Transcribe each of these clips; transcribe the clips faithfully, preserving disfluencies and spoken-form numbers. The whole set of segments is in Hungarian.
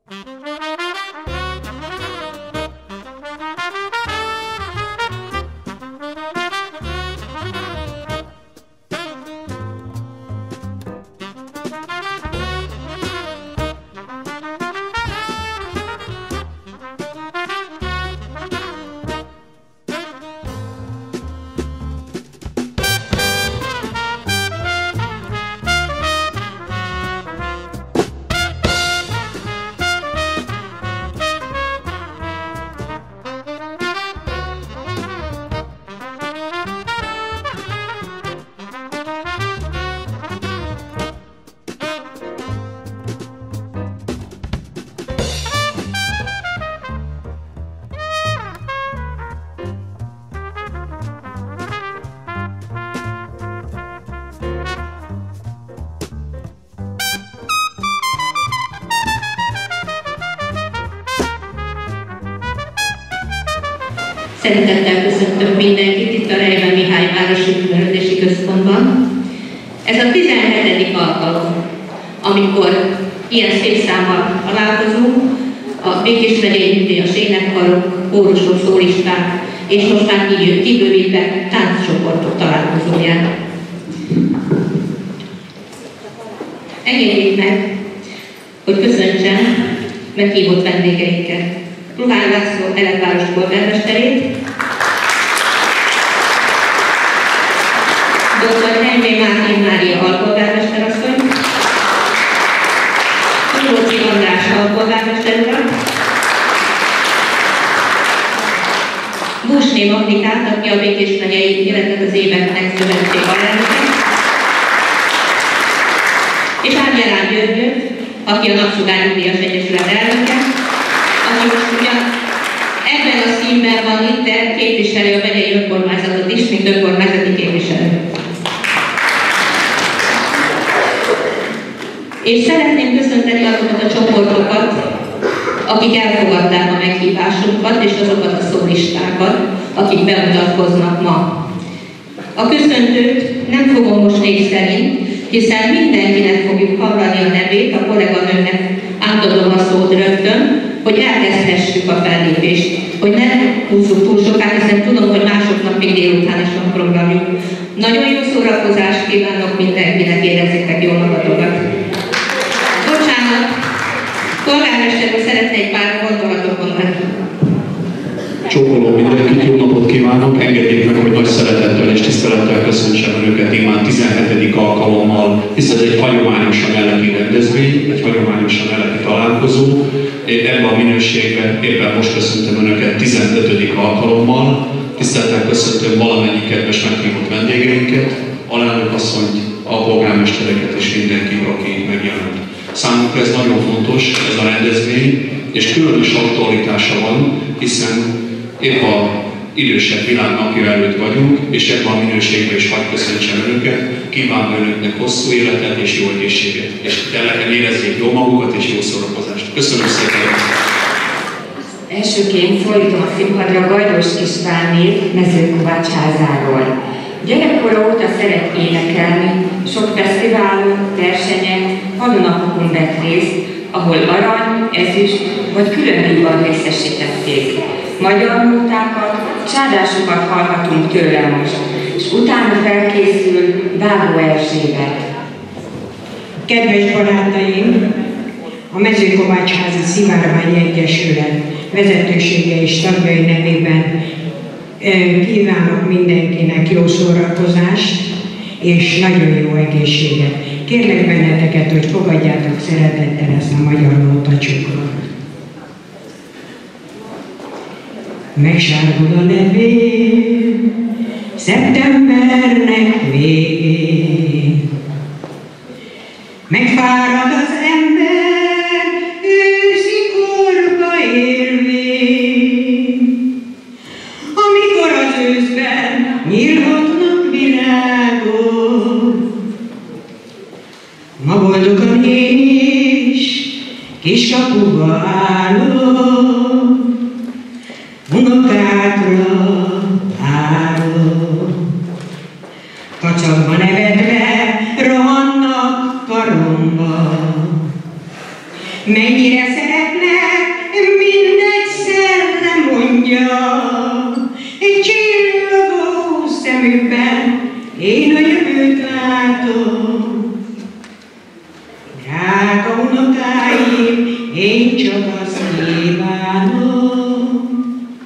Szeretettel köszöntök mindenkit itt a Reimer Mihály Városi Művelődési Központban. Ez a tizenhetedik alkalom, amikor ilyen szép számmal találkozunk, a Békés megyei nyugdíjas énekkarok, kórusok, szólisták és most már kibővítve tánccsoportok találkozóján. Engedjék meg, hogy köszöntsem meghívott vendégeinket. Luhán László Eletváros polgármesterét, doktor Henné Mártin Mária alpolgármesterasszony, Tulóczi András alpolgármester urat, Busné Magdikát, aki a Békés megyei Életet az Éveknek szövetség alelnöke, és Árgyalán Györgyöt, aki a Napsugár Nyugdíjas Egyesület elnöke, aki most ugyan ebben a színben van itt, de képviseli a megyei önkormányzatot is, mint önkormányzati képviselő. És szeretném köszönteni azokat a csoportokat, akik elfogadták a meghívásunkat, és azokat a szólistákat, akik bemutatkoznak ma. A köszöntőt nem fogom most név szerint, hiszen mindenkinek fogjuk hallani a nevét, a kolléganőnek átadom a szót rögtön, hogy elkezdhessük a fellépést, hogy ne húzzuk túl sokáig, hiszen tudom, hogy másoknak még délután is van programjuk. Nagyon jó szórakozást kívánok mindenkinek, érezzétek jól magatokat. Bocsánat, polgármester úr szeretne egy pár gondolatot mondani. Csókolom mindenkit, jó napot kívánok! Engedjék meg, hogy nagy szeretettel és tisztelettel köszöntsem Önöket immár tizenhetedik alkalommal, hisz ez egy hagyományosan eleki rendezvény, egy hagyományosan eleki találkozó. Ebben a minőségben éppen most köszöntöm Önöket tizenötödik alkalommal. Tisztelettel köszöntöm valamennyi kedves meghívott vendégeinket, alelnökasszonyt, a polgármestereket és mindenki, aki megjelent. Számunkra ez nagyon fontos, ez a rendezvény, és különös aktualitása van, hiszen épp a idősebb világ napja előtt vagyunk, és ebben a minőségben is hadd köszöntsem Önöket, kívánom Önöknek hosszú életet és jó egészséget, és tényleg érezzék jó magukat és jó szórakozást. Köszönöm szépen! Elsőként szólítom a színpadra Gajdos Istvánét Mezőkovács házáról. Gyerekkora óta szeret énekelni, sok fesztiválon, versenyen, hadonapokon vett részt, ahol arany, ezüst vagy külön díjban részesítették. Magyar nótákat, csádásokat hallhatunk tőle most, és utána felkészül Vágó Erzsébet. Kedves barátaim, a Mezőkovácsházi Szivárványi Egyesület vezetősége és tagjai nevében kívánok mindenkinek jó szórakozást és nagyon jó egészséget. Kérlek benneteket, hogy fogadjátok szeretettel ezt a magyar nótacsukrot. Megsárgul a levél szeptembernek végén, megfárad az ember őszi korba érvén, amikor az őszben nyílhatnak virágok. Ma boldogan én is kiskapuba állok, unokákra állok. Kacagba nevetve rohannak karomba, mennyire szeretne jövőt látom. Drága unokáim, én csak azt kívánom,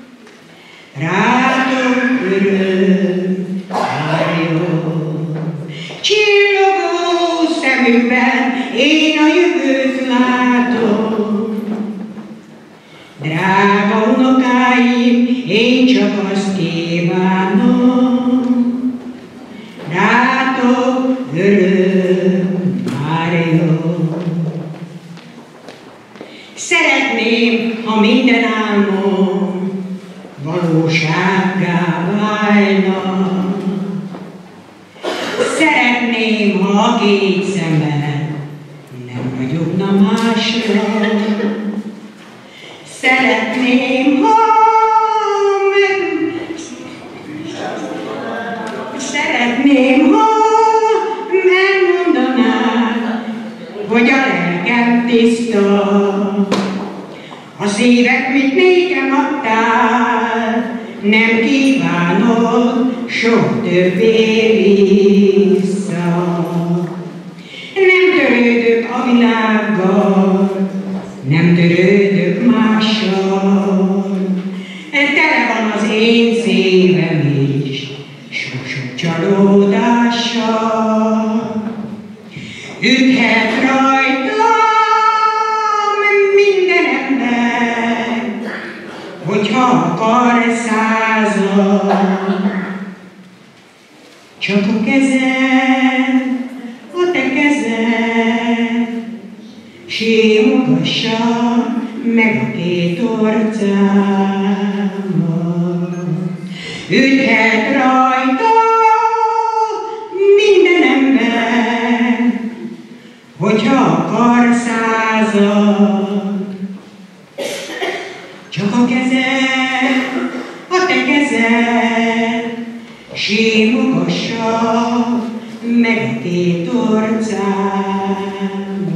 rátok öröm várjon. Csillogó szemükben én a jövőt látom. Drága unokáim, én csak azt kívánom, rátok öröm várjon. Szeretném, ha minden álmom valósággá válna. Szeretném, ha a két szemem nem ragyogna másra. Szeretném, ha meg... Szeretném, ha megmondanád, hogy a lelkem tiszta. A szíved, mit nékem adtál, nem kívánod sok többé vissza. Nem törődök a világgal, nem törődök mással. Tele van az én szívem is sok-sok csalódással. Üthet rajtam minden ember, hogyha akar százal. Csak a kezed, a te kezed, simogassam meg a két orcámat. Üthet rajta minden ember, hogyha akar százat. Csak a kezed, a te kezed, simogassam meg a két orcámat.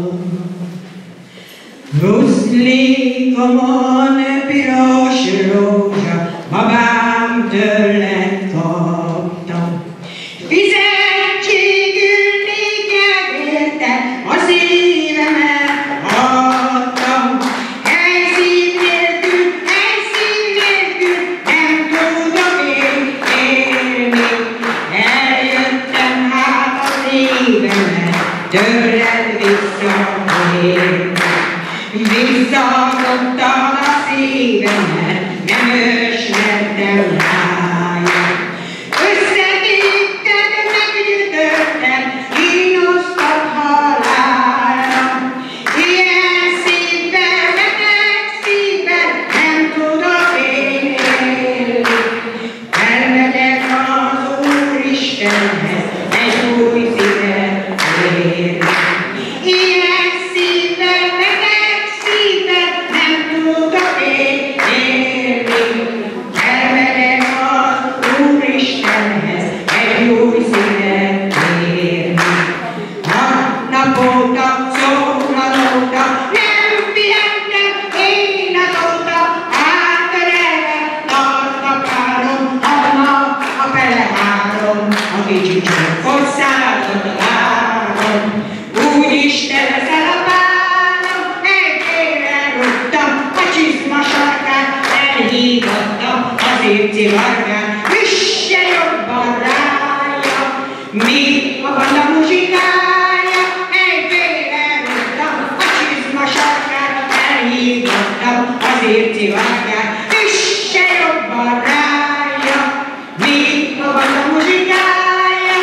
Ruszlikomon piros rózsa, babám tőled kaptam. Fizetségül néked érte, a szívemet adtam. Helyszín nélkül, helyszín nélkül nem tudok én élni. Eljöttem hát a szívemet tőled visszaérni. Visszaadottam a szívemet, nem őslettem ráját. Összetépted, meggyűjtötted, kínosztat halálra. Ilyen szívvel, beteg szívvel nem tudok én élni. Elmegyek az Úristenhez, egy új szívet érni. Ilyen szívvel, beteg szívvel nem tudok én élni. Elmegyek az Úristenhez, egy új szívet érni. Hat nap óta, szólalóta, nem pihentem én azóta, átterelve tart a párom, a nap a fele három, a kicsi csókot szállott a lábam. Úgyis te leszel a párom, egyére rúgtam, a csizma sarkát elhívattam, az évcivargát, üsse jobban rája. Mi a banda muzsikája, egyére rúgtam, a csizma sarkát elhívattam, az évcivargát, üsse jobban rája. Mi a banda muzsikája.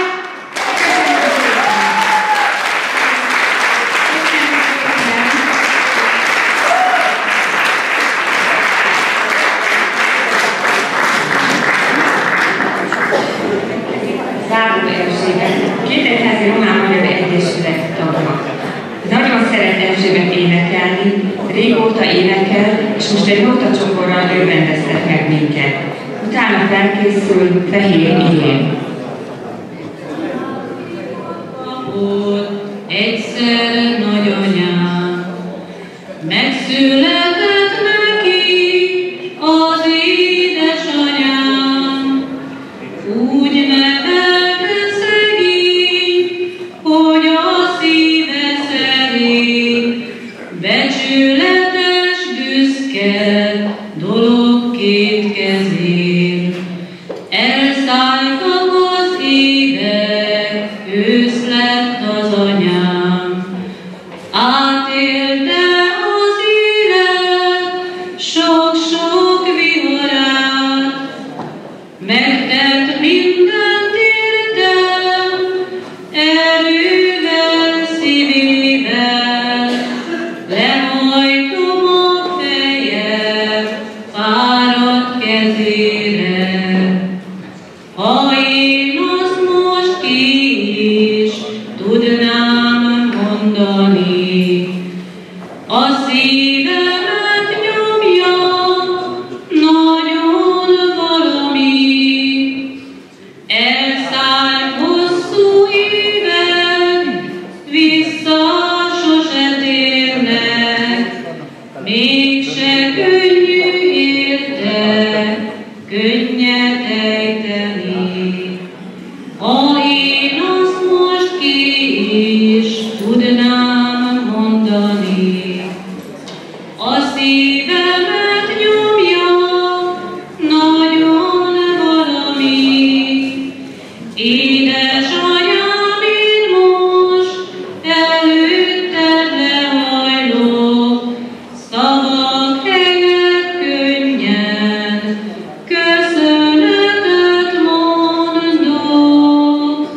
Záró Erzsébet, kétegyházi Román Magyar Egyesület tagja. Nagyon szeret Erzsébet énekelni, régóta énekel, és most egy notacsokorral örvendeztet meg minket. Utána felkészül Fehér Irén. Egyszer nagyanyám megszületett neki az édesanyám, úgy nevelte szegény mondani. A szívemet nyomja nagyon valami, elszállt hosszú évek, vissza sose térnek, mégse könnyű érte, könnyet ejteni. Ha én azt most ki is tudnám mondani, a szívemet nyomja nagyon valami. Édesanyám, én most előtted lehajlok, szavak helyett könnyen köszönetet mondok.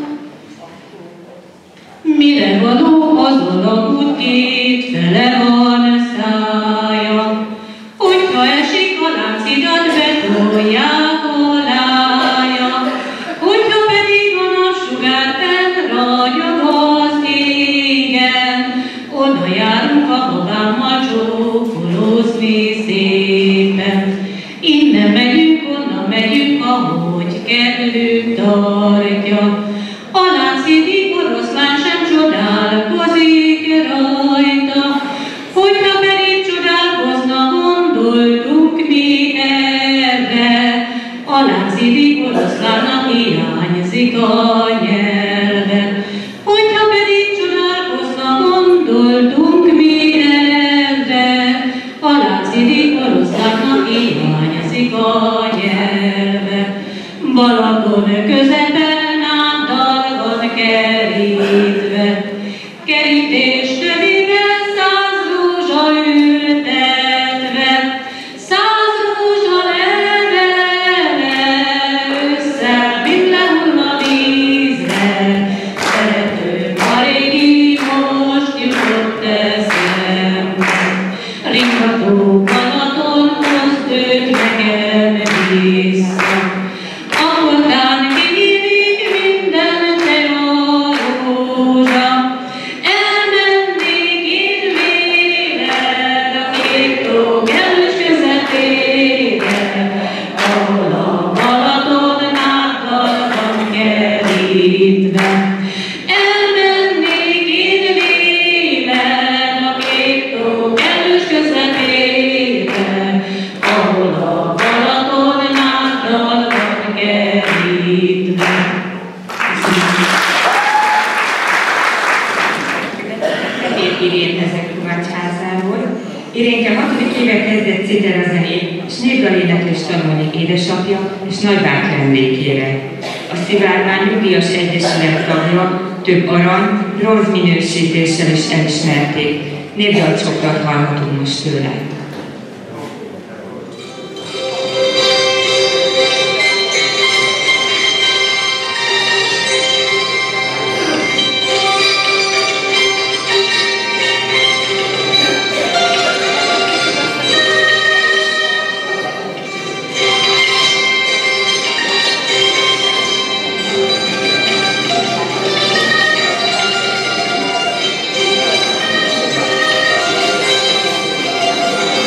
Mire való az alagút két fele van szája, hogyha esik a láncidat, betolják alája, hogyha pedig a napsugár fent ragyog az égen, oda járunk a babámmal csókolózni szépen. Innen megyünk, onnan megyünk, ahogy kedvünk tartja. A láncidik oroszlán sem csodálkozik rajta, hogyha pedig csodálkozna, gondoltunk mi erre. A láncidik oroszlánnak hiányzik a nyelve, hogyha pedig csodálkozna, gondoltunk mi erre. A láncidik oroszlánnak hiányzik a nyelve. Balaton közepen náddal van kerítve, kerítés tövivel száz rózsa ültetve, száz rózsa levele ősszel mind lehull a vízre. Szeretőm, a régi most jutott eszembe, ringató Balatonhoz tőtt nekem vissza. Akkortán kinyílik minden cseh rózsa, elmennék én véled a két tó kellős közepére, ahol a Balaton náddal van kerítve. Elmennék én véled a két tó kellős közepére, ahol a Balaton náddal van kerítve. Fehér Irén ezek Kovács házából. Irénke hatodik éve kezdett citerazenét, és népdal éneklést tanulni édesapja és nagybáty emlékére. A Szivárvány Nyugdíjas Egyesület tagja, több arany, bronz minősítéssel is elismerték. Népdalcsokat hallhatunk most tőle. Thank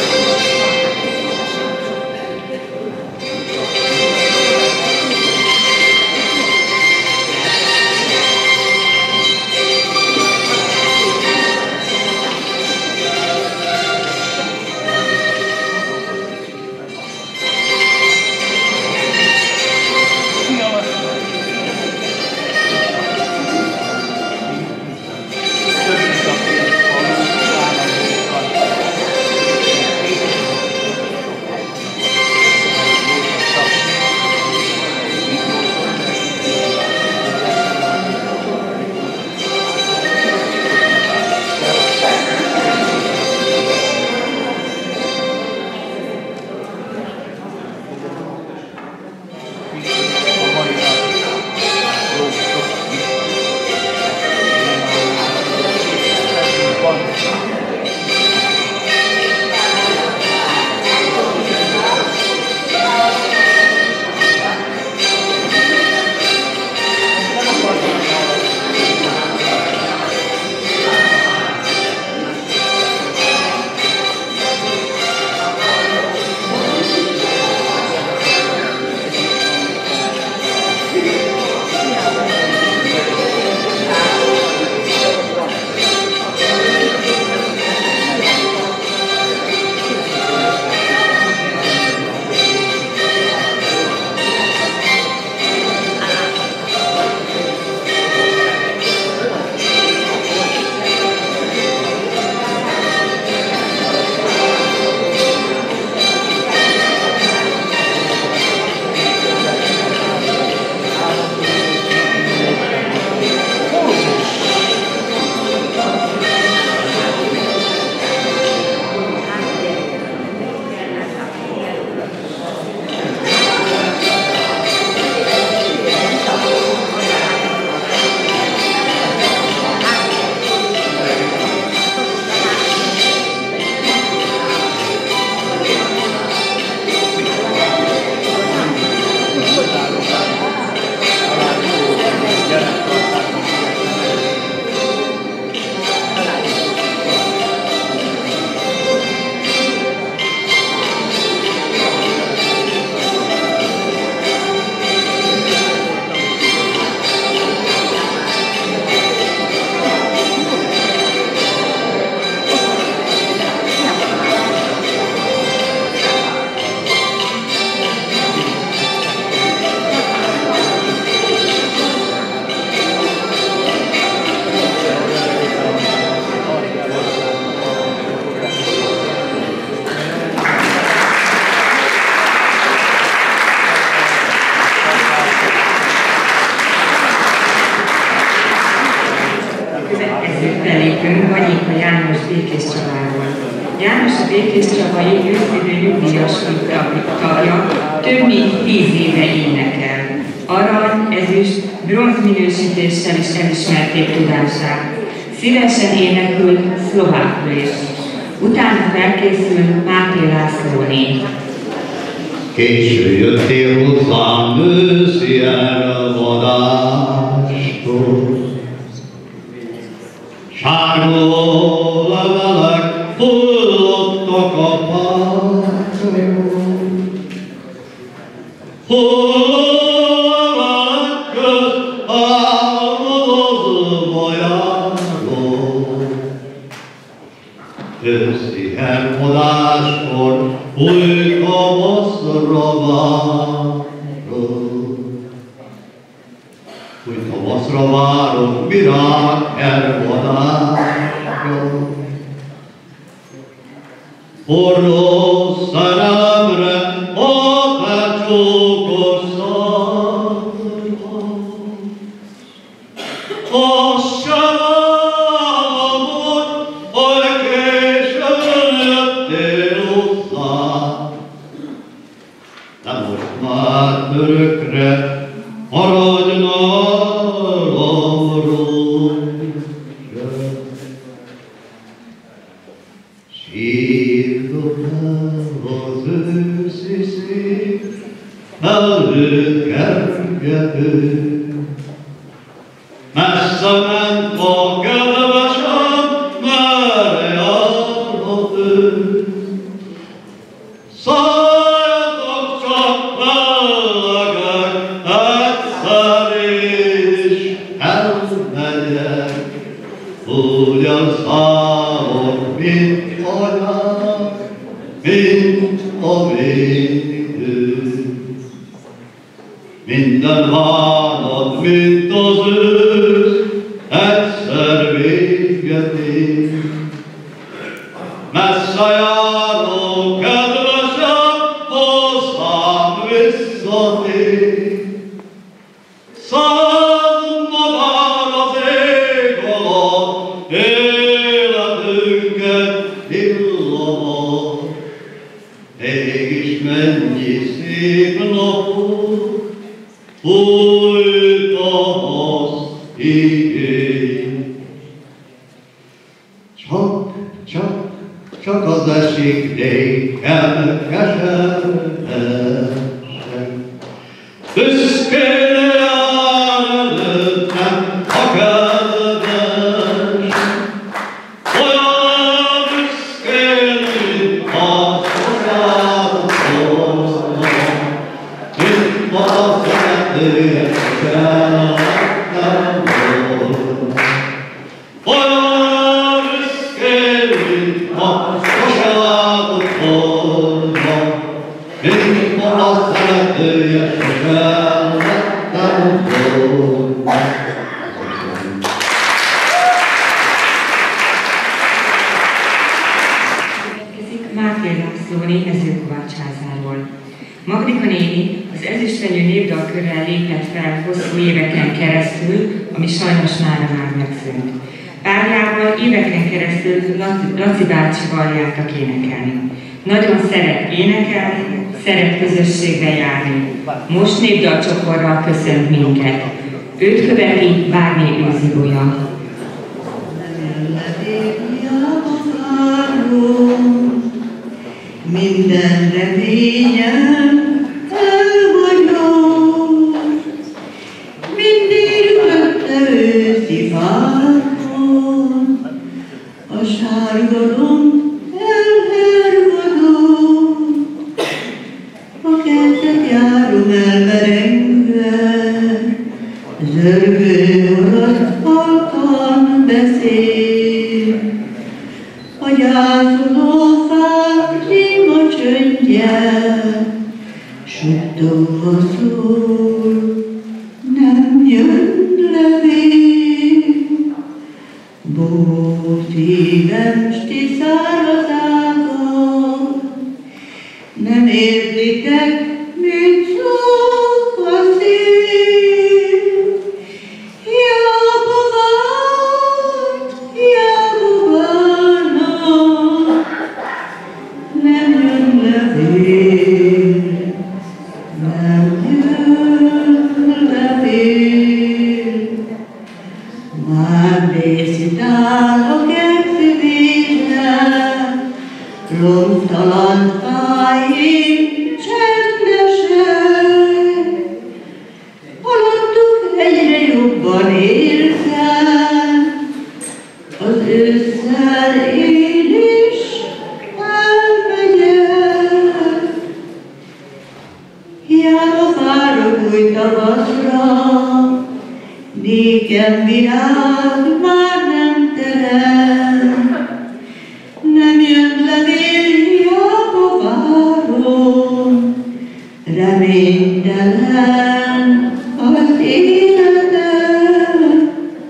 következő fellépőnk Vanyika János Békés Csaváról. János a Békés Csabai őszidő nyugdíjas tagja, több mint tíz éve énekel. Arany, ezüst, bronz minősítéssel is elismerték tudását. Szívesen énekül szlovákul is. Utána felkészül Máté Lászlóné. Késő jöttél hozzám őszi elvadástól, sárgó levelek hullottak a pártról, hulllevelek közt álmodozva járó. Őszi elvadáskor új tavaszra várok, új tavaszra várok, virág elvadásra. Forró szerelemre a te csókos szádban, azt sem álmod, hogy későn jöttél hozzám, de most már örökre maradj nálam rózsa. Sírtok el az őszi szél előtt kergető, messze ment a kedvesem, merre járhat ő. Szálljatok csak mellegek, egyszer én is elmegyek, úgy a számok, mint anyák, mint a védő. Minden vánat, mint az ősz, egyszer véget ér. Messze járó kedvesem, hozzám visszatér. Száz madár az ég alatt, életünket illamad. Mégis mennyi szép napok, új tavasz igény. Csak, csak, csak az esik nékem keservesen. Büszkén jár előttem a kedves, olyan büszkén, mint a saját ország, mint a szeretője szerettem volna. Olyan büszkén, mint a saját ország, mint a szeretője szerettem volna. Máté Lászlóné Mezőkovács házáról. Magdika néni az ezüstfenyő népdalkörrel lépett fel hosszú éveken keresztül, ami sajnos mára már megszűnt. Párjával éveken keresztül Laci, Laci bácsival jártak énekelni. Nagyon szeret énekelni, szeret közösségbe járni. Most népdalcsokorral köszönt minket. Őt követi Várné Őzigolya. Minden reményem elhagyott, mindig ülötte őszi fákon, a sárgalom elhervadott, a kertet járom elmerengve, zörgő alatt halkan beszél, a gyászoló fák zsíma csöndje, suttogva szól, nem jön levél. Bó szívem sti szárazágat, nem érzitek, mint szó a szél. Hiába várt, Már részítál a kertszívére, lomtalan fájén csertlesek, haladtuk egyre jobban érzem, az ősszel én is elmegyek. Hiába várok új tavaszra, nékem virág már nem terem, nem jön levél, hiába várom, reménytelen az életem.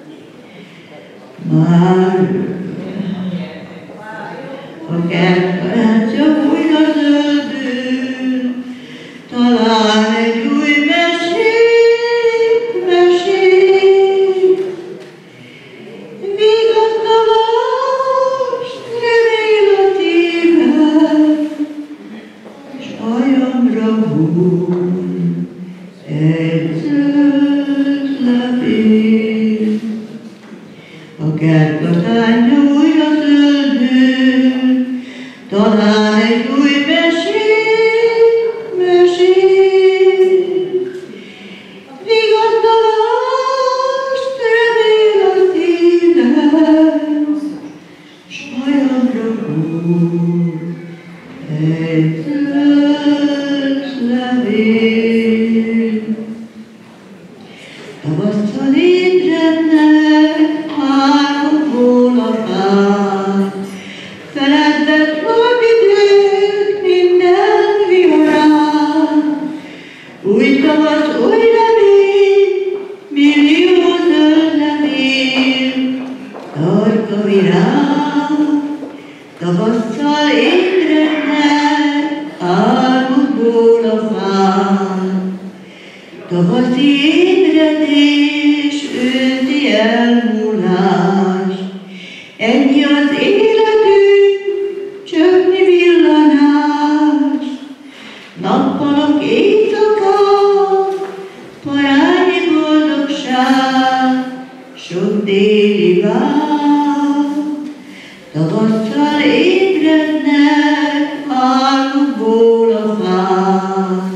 Már a kertbarátja újra zöldül, talán egy új mesét mesél. Vigasztalást remél a szívem, s hajamra hull egy zöld levél. A kertbarátja újra zöldül, talán egy új mesét mesél. Vigasztalást remél a szívem, s hajamra hull egy zöld levél. Tavasszal ébrednek háromból a fák, feledett vadidők minden viharán. Új tavasz, új remény, millió zöld levél, tarka virág, tavasszal ébrednek álmodból a fák. Tavaszi ébredés, őszi elmúlás, ennyi az életünk, csöpnyi villanás. Nappalok éjszaka, parányi boldogság, sok déli vár. Tavasszal ébrednek álmukból a fák.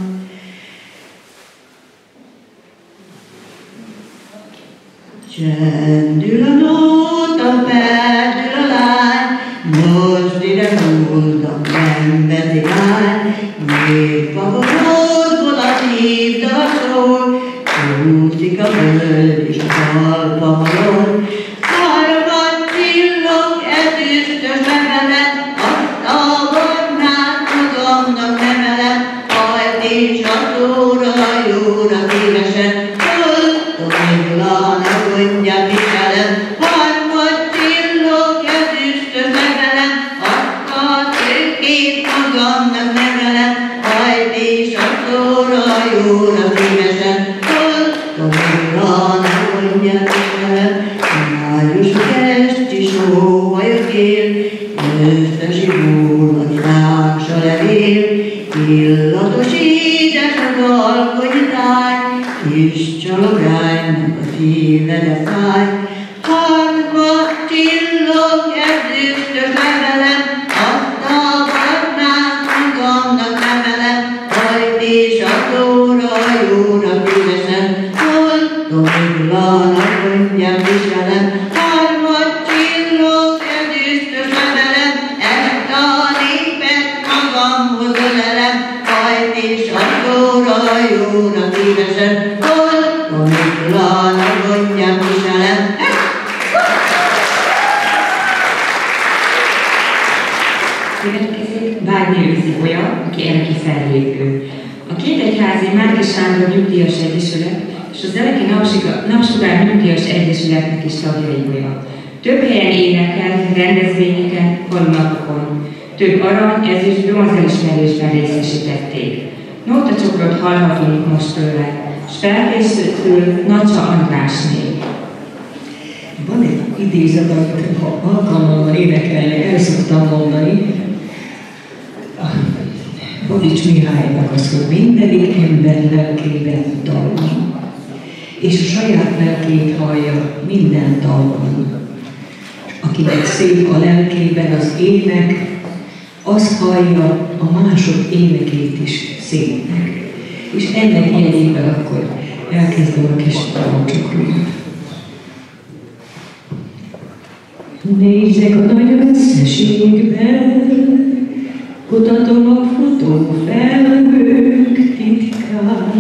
Csendül a nóta, perdül a lány, most ide húzom, nem bezigány. Népfagodból a szív daszol, csúszik a föld és a talpa halol. Hármat csillog ezüstös levelet, azt a barnát magamnak emelem, hajt és a szóra, jóra szívesen, Tomiglan, mondja, viselem, harmad csillog, ezüstös levelem, azt a tőkét magamnak nevelem, hajt és a szóra, jóra szívesen, Tomiglan, mondja, viselem, május kesti sóhajok él, összes ibúrban ráksa levél, illatos édes az alkonytáj, kis csalogánynak a szíve de fáj. Harmad csillog, ezüstös levelem, azt a barnát magamnak emelem, hajt és a szóra, jóra szívesen, Tomiglan, mondjam, viselem. Harmad csillog, ezüstös levelem, ezt a népet magamhoz ölelem, hajt és a szóra, jóra szívesen, Tomiglan, mondjam, viselem. Következik Bárnyi Őzszibolya, aki eleki fellépő. A Kétegyházi Márki Sándor Nyugdíjas Egyesület és az Eleki Napsugár Nyugdíjas Egyesületnek is tagja Ibolya. Több helyen énekel, rendezvényeken, falunapokon. Több arany, ezüst, bronz elismerésben részesítették. Nótacsokrot hallhatunk most tőle, s felkészül Nacsa Andrásné. Van egy idézet, amit ha alkalommal énekelni, el szoktam mondani. Babics Mihálynak az, hogy mindenik ember lelkében dallam. és a saját lelkét hallja minden dalban. Akinek szép a lelkében az ének, az hallja a mások énekét is szépnek. És ennek jegyében akkor elkezdem a kis dalcsokrot. Nézzek a nagy összességben, kutatom a futó felhők titkát.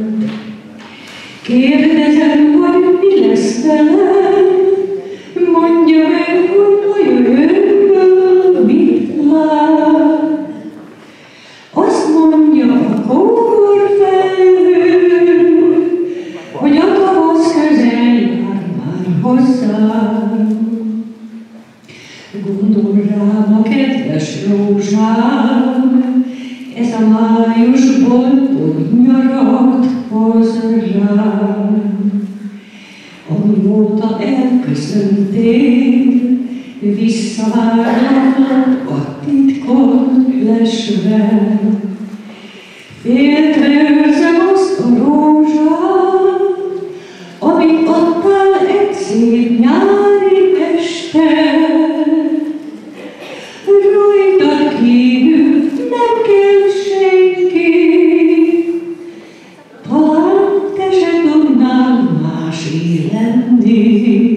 Kérdezem, hogy mi lesz velem, mondja meg, hogy a jövőből mit lát. Azt mondja a kóbor felhő, hogy a tavasz közel jár már hozzám. Gondol rám a kedves rózsám, ez a május boldog nyarat hoz rám. Amióta elköszöntél, visszavárlak a titkot lesve. Féltve őrzem azt a rózsát, amit adtál egy szép nyári este. Rajtad kívül nem kell senki, talán te se tudnál másé lenni,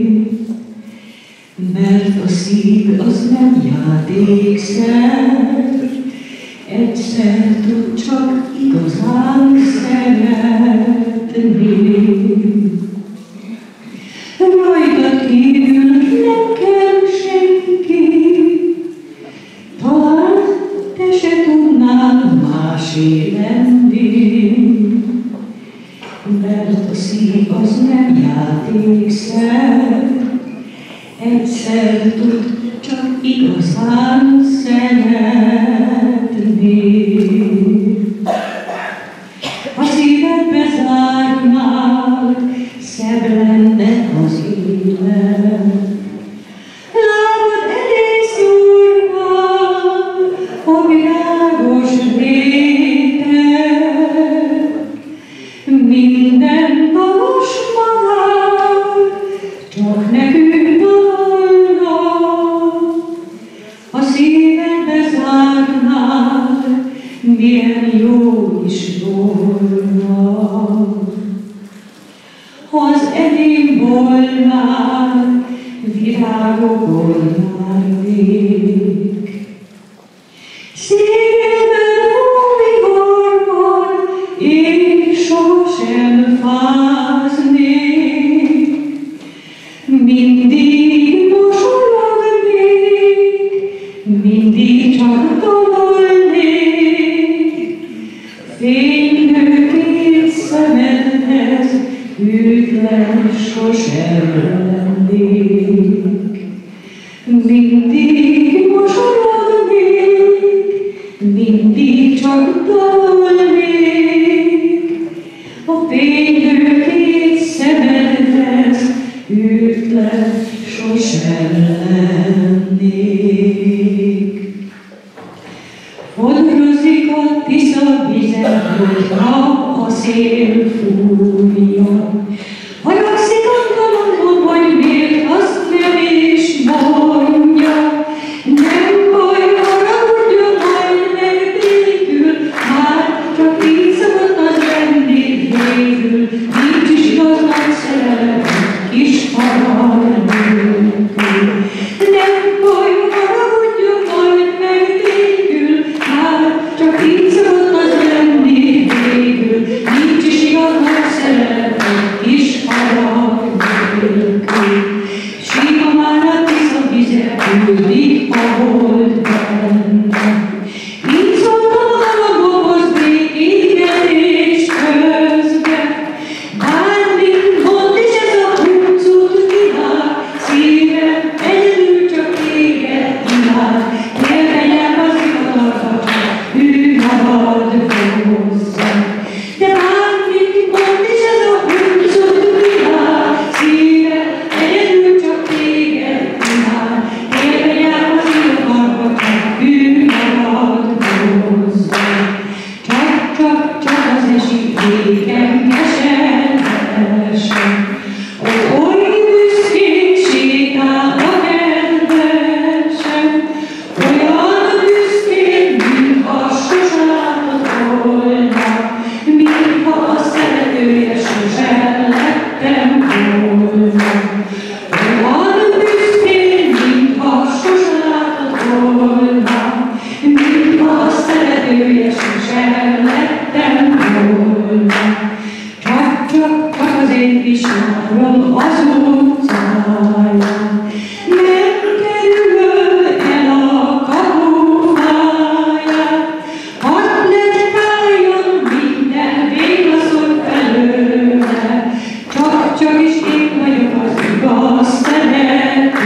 mert a szív az nem játékszer, egyszer tud csak igazán szeretni. Rajtad kívül nem kell senki, talán te se tudnál másé lenni, mert a szív az nem játékszer, egyszer tud csak igazán szeretni. Ha szívedbe zárnál, szebb lenne az élet. Lábad egész jórnál, a virágos réteg, minden dalos madár, csak nekünk dalolna. Ha szívedbe zárnál, milyen jó is volna. Ha az enyém volnál, virágokon járnék. Szívben hóvihorban én sosem fáznék, mindig mosolyognék, mindig csak dalolnék. Fénylő két szemedhez hűtlen sosem lennék. Mindig mosolyognék, mindig csak dalolnék. A fénylő két szemedhez hűtlen sosem lennék. Fodrozik a Tisza vizen, hogy nap a szél fújjon. Haragszik a kalandon, hogy miért azt nem is mondja. Nem baj, haragudjon majd meg végül, már csak így szabad az lenni végül. Nincs is igaz nagy szerelem, kis harag nélkül. Nem baj, haragudjon majd meg végül, már csak így szabad az lenni végül. Nincs is igaz nagy szerelem,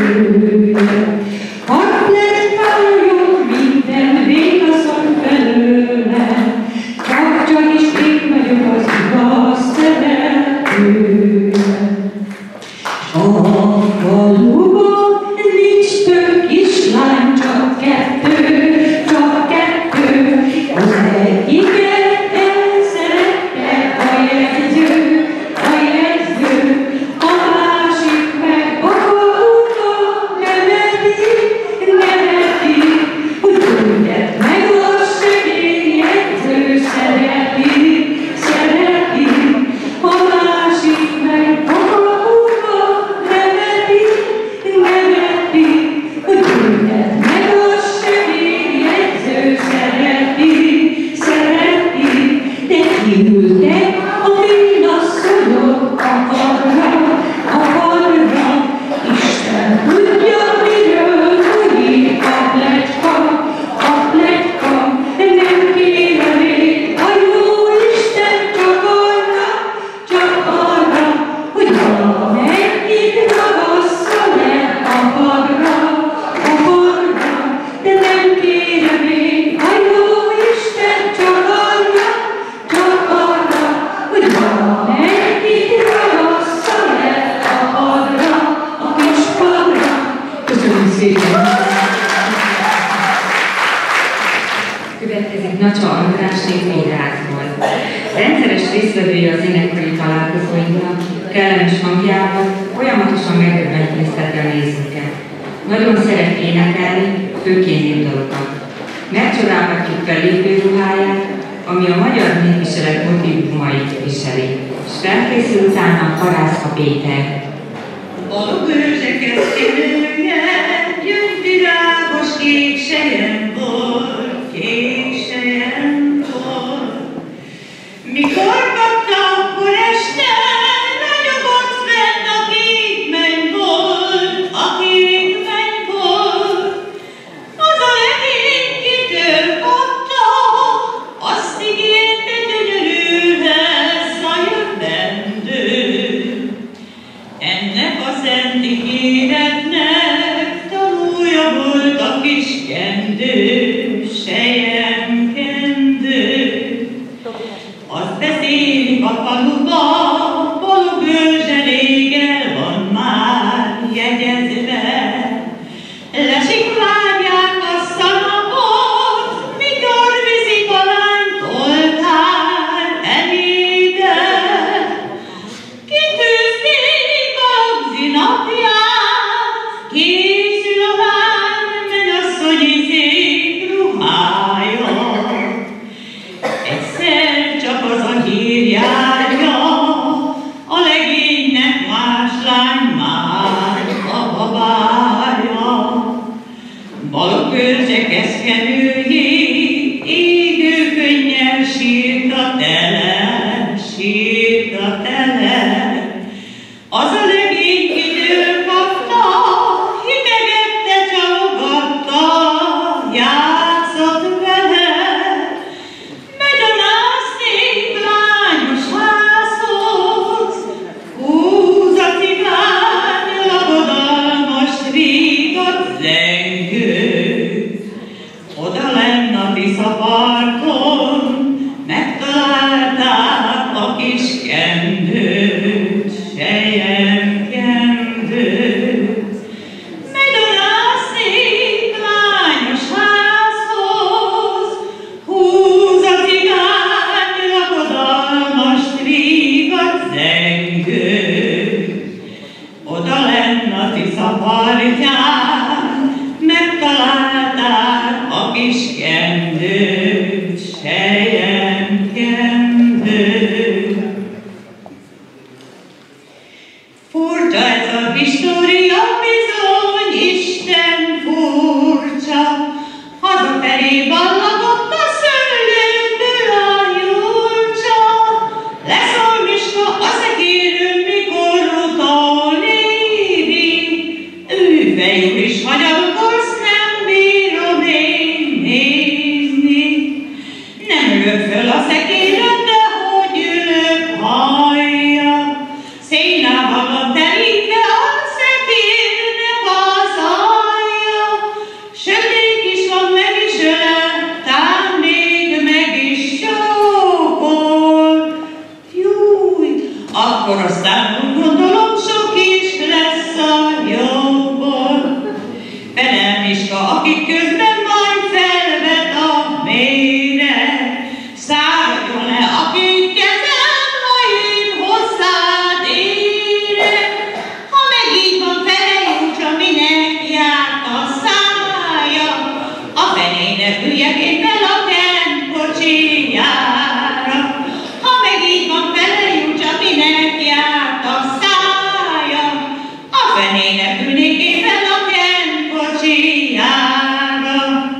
Következik Nacsa András Névményrázból. Rendszeres résztvevője az énekkari találkozóinknak, kellemes hangjával folyamatosan megdöbbentéstheti a nézőket. Nagyon szeret énekelni, főként népdalokat. Megcsodálhatjuk fellépő ruháját, ami a magyar népviselet motívumait viseli, és felkészül utána Parászka Péter. Balogőzseket színője, jön virágos kék selyembor, kék selyembor. Mikor kapta, akkor este lenyomott fenn a kék mennybor, a kék mennybor. Az a legény kitől kapta, azt ígérte gyönyörű lesz a jövendő. Ennek a szent ígéretnek tanúja volt a kis kendő, selyemkendő. Azt beszélik a faluba, Balogőzse rég el van már jegyezve. Lesikládják azt a napot, mikor viszik a lányt oltár elébe. Kitűzték a Lagzi napját, készül a lány menyasszonyi szép ruhája. Egyszer csak az a hír járja, a legénynek más lány már a babája. Balogőzse keszkenőjét égő könnyel sírta tele, sírta tele. Az a legény kitől kapta, hidegette, csalogatta, játszott vele. Megy a násznék lányos házhoz, húz a cigány lagodalmas vígat zengő. Oda lenn a Tisza parton, megtalálták a kis kendőt, selyemkendőt. Megy a násznék lányos házhoz, húz a cigány lakodalmas vígat zengő. Oda lenn a Tisza partján, megtalálták a kis kendőt, selyemkendőt. Furcsa ez a história, bizony, Isten furcsa. Hazafelé ballagott a szőlőből a jurcsa. Leszól Miska a szekérőn, mikor utolni éri. Ő fejül is hagyalkolsz, nem bírom én nézni. Nem ülök föl a szekérőn, de hogy ülök, hallja. Szénával a telítve a szekérnek az Miska, akik közben majd felvet a mélyre. Száradjon-e, akik kezem, ha én hozzád érek. Ha meg így van felejúcsa, minek járt a szája, a fenének üljek én fel a kocsijára. Ha meg így van felejúcsa, minek járt a szája, a fenének ülnék én fel a kocsijára.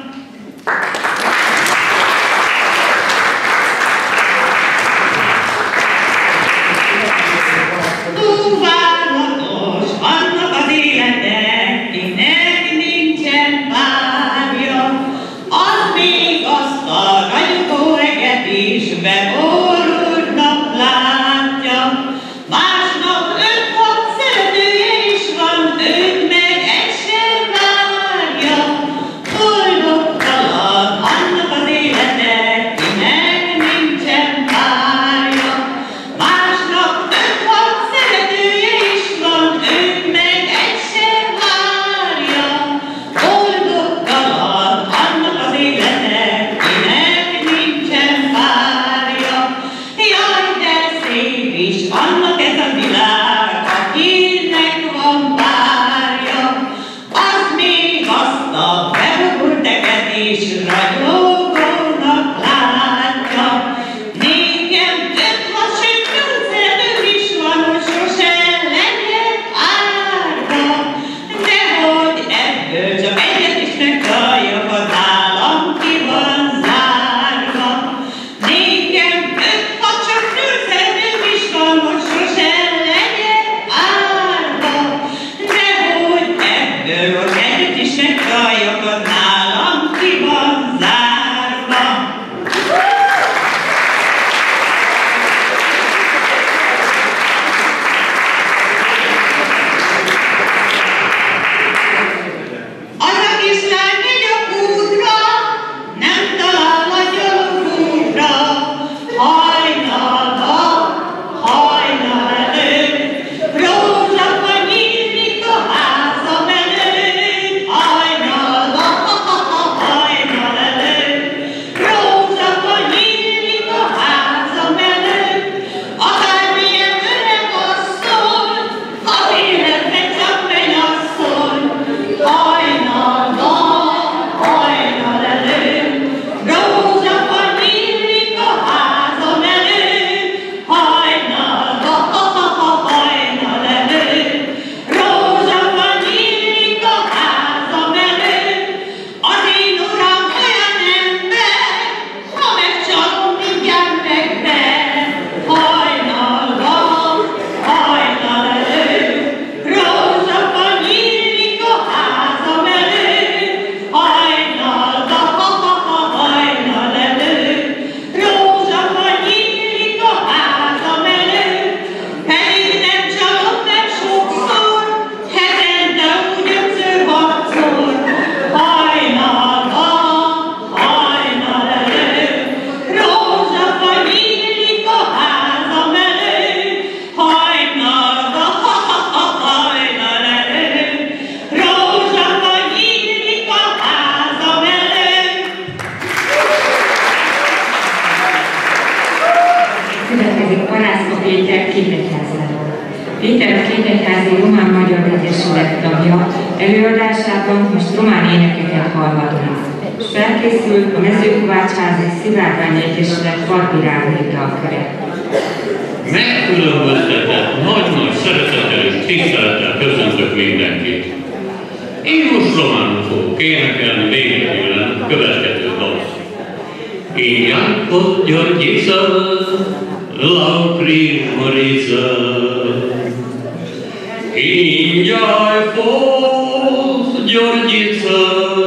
Túlvállatos annak az életek, kinek nincsen párja, az még azt a ragyogó eget is beborultnak látja. Másnap öt-hat szeretője is van, őt meg egy sem várja. Boldogtalan annak az életek, kinek nincsen párja. Másnap öt-hat szeretője is van, őt meg egy sem várja. Boldogtalan annak az életek, kinek nincsen párja. Jaj, de szép is annak ez a világ, akinek van párja. Az még azt a beborulteket is ragyogónak látja. Nékem öt-hat, sőt nyolc szerető is van, hogy sose legyek árva. Dehogy ebből csak egyet is megtalljak, az nálam ki van zárva. Nékem öt-hat, csak nyolc szerető is van, hogy sose legyek árva. Dehogy ebből most egyet is megtalljak, az nálam ki van zárva. Az a kislány megy a kútra, nem talál a gyalogútra. Hajnalba, hajnal előtt, rózsafa nyílik a házam előtt. Hajnalba, hajnal előtt, rózsafa nyílik a házam előtt. Akármilyen öreg asszony, az életben csak mennyasszony. Hajnalba, hajnal előtt, rózsafa nyílik a házam előtt. Hajnalba, hajnal előtt, rózsafa nyílik a házam előtt. Az én uram olyan ember, ha megcsalom, mindjárt megver. Hajnalba, hajnal előtt, rózsafa nyílik a házam előtt. Hajnalba, hajnal előtt, rózsafa nyílik a házam előtt. Pedig nem csalom meg sokszor, hetente úgy ötször-hatszor. Hajnalba, hajnal előtt, rózsafa nyílik a házam előtt. Hajnalba, hajnal előtt, rózsafa nyílik a házam előtt. Következik Parászka Péter Képegyházáról. Péter a Képegyházi Román-Magyar Egyesület tagja, előadásában most román énekeket hallhatunk. És felkészül a Mezőkovácsházi Szivárvány Egyesület Vadvirágai dalköre. Megkülönböztetett, nagy-nagy szeretettel és tisztelettel köszöntök mindenkit. Én most románul fogok énekelni végre a következő dalt. Én Jánkot Györgyica, Laukri Marica, én Jájfot Györgyica,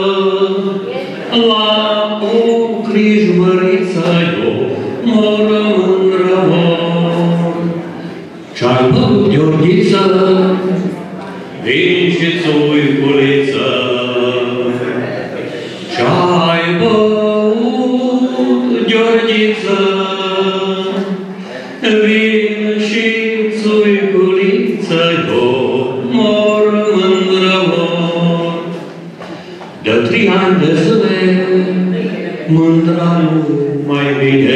Laukri Marica, jó, Moramundra van. Csajba Györgyica, Vinci Cujkulica, Csajba Györgyica, Vinci Cujkulica, jó, Moramundra van. de trei ani de zile, mândra nu mai vine.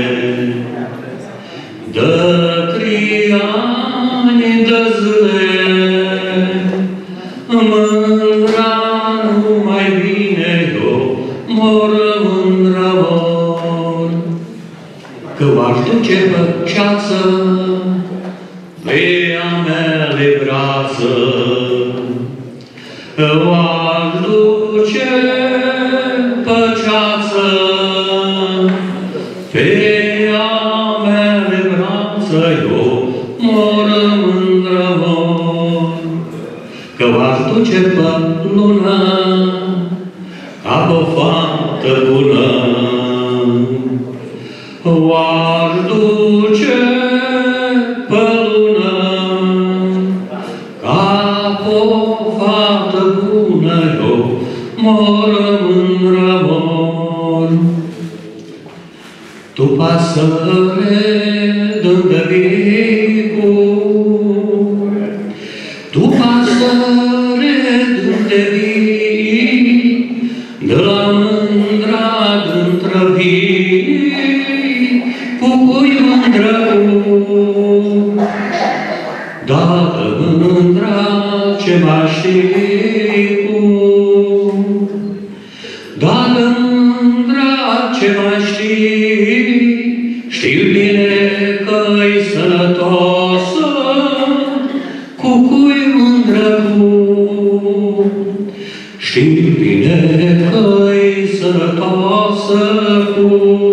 De trei ani de zile, mândra nu mai vine, eu mor mândra mor. Că v-aș duce pe ceață, pe a mele brață, v-aș duce pe ceață, pe a mele brață, eu mor mândră mor. Că v-aș duce pe lună, ca pe fată bună, v-aș duce pe lună, ca o fată bună, eu mor mândră mor. Tu pasăre de vicu, tu pasăre de vii, de la mândra dântră vii, cu cui mândră cu. Dacă mândra ce m-a știi cu, dacă mândra ce m-a știi, știu bine că-i sănătoasă, cu cui mândră cu. Știu bine că-i sănătoasă cu,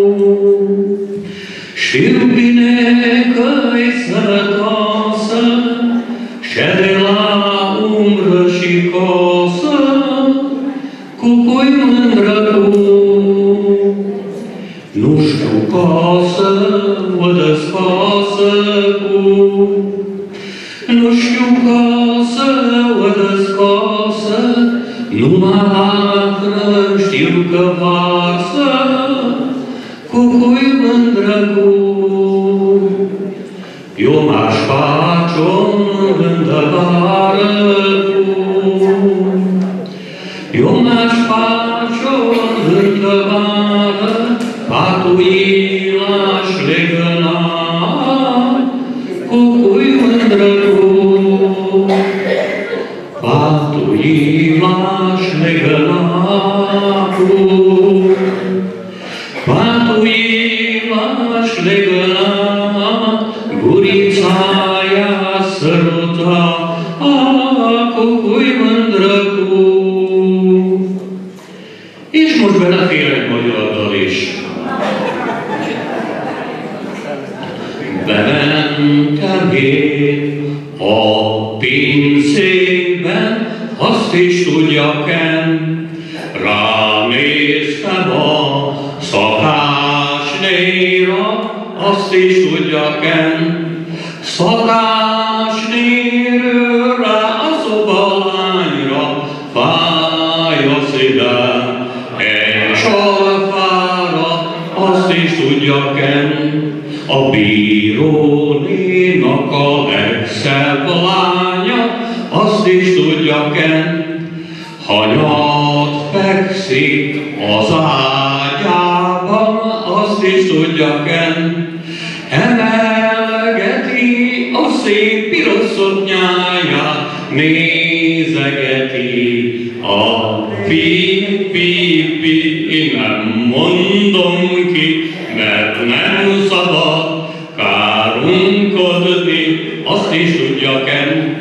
știu bine că-i sănătoasă, șede la umbră și cosă, cu cui mândră cu. Nu știu cosă, vă descosă cu, nu știu cosă, vă descosă, numai lacrimi știu că varsă, cu cui mândră cu. Eu m-aș face-o îndăvară cu, eu m-aș face-o îndăvară, patui l-aș legăna, cu cui mândră cu. Patui l-aș legăna cu, patui l-aș legăna, gurița ea săruta, cu cui mândră cu. És most beleférek magyar dal is. Bementem én a pincében, azt is tudja-ken, ránéztem a szakásnéra, azt is tudja-ken, szakásnéről rá a szobalányra, fáj a szívem, egy csalfára, azt is tudja-ken, a bírónénak a legszebb lánya, azt is tudja-ken, hanyat fekszik az ágyában, azt is tudja-ken, emelgeti a szép piros szoknyáját, nézegeti a pi-pi-pi, én nem mondom ki, mert nem szabad kárunkodni, azt is tudja-ken,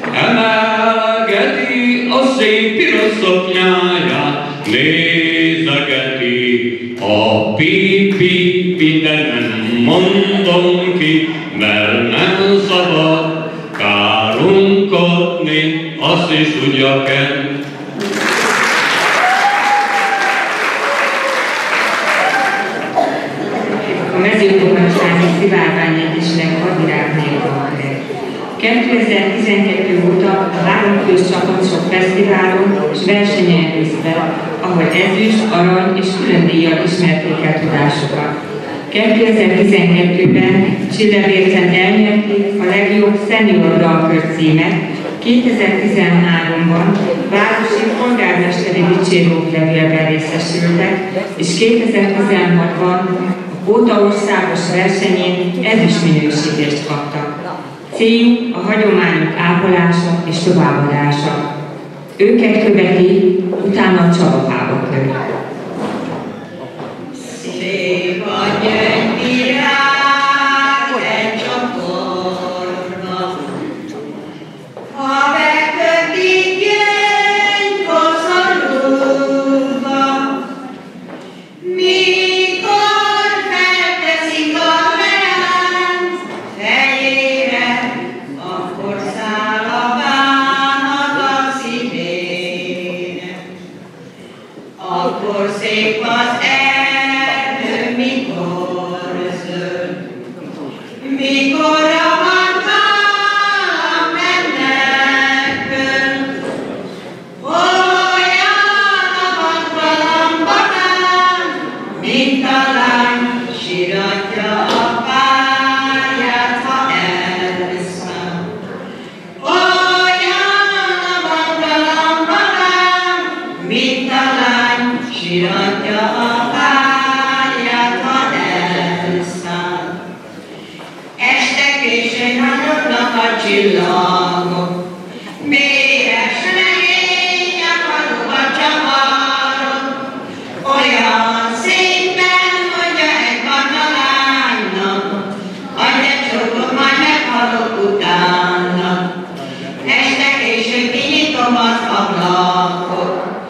emelgeti a szép piros szoknyáját, nézegeti a pi-pi-pi, de nem mondom ki, mert nem szabad kárunkodni, azt is tudja-ken. A mezőgazdasági szivárványegyesület hadvirágnél kétezer-tizenkettő óta a háromfős csapat sok fesztiválon és versenyen részt vett, ahol ezüst, arany és külön díjjal ismerték el tudásukat. kétezer-tizenkettőben Csillevércen elnyerték a legjobb szenior dalkör címet, kétezer-tizenháromban városi polgármesteri dicsérőlevélben részesültek, és kétezer-tizenhatban a Kóta országos versenyén ezüstminősítést kaptak. Céljuk a hagyományok ápolása és továbbadása. Őket követi utána a Csaba kör. Szép a gyöngyvirág egy csoportba, ha bekötik gyöngykoszorúba, mikor felteszik a leányt fejére, akkor száll a bánat a szívére. Akkor szép az erdő, mikor zöld, mikor a vadállam mennek föl. Olyan a vadvalambatán, mint a lány, siratja a párját, ha elszáll. Olyan a vadvalambatán, mint a lány, siratja a párját, ha elszáll. Este későn ragyognak a csillagok, mélyes legény a faluba csavarok. Olyan szépen mondja egy barna lánynak, adj egy csókot, majd meghalok utána. Este későn kinyitom az ablakot,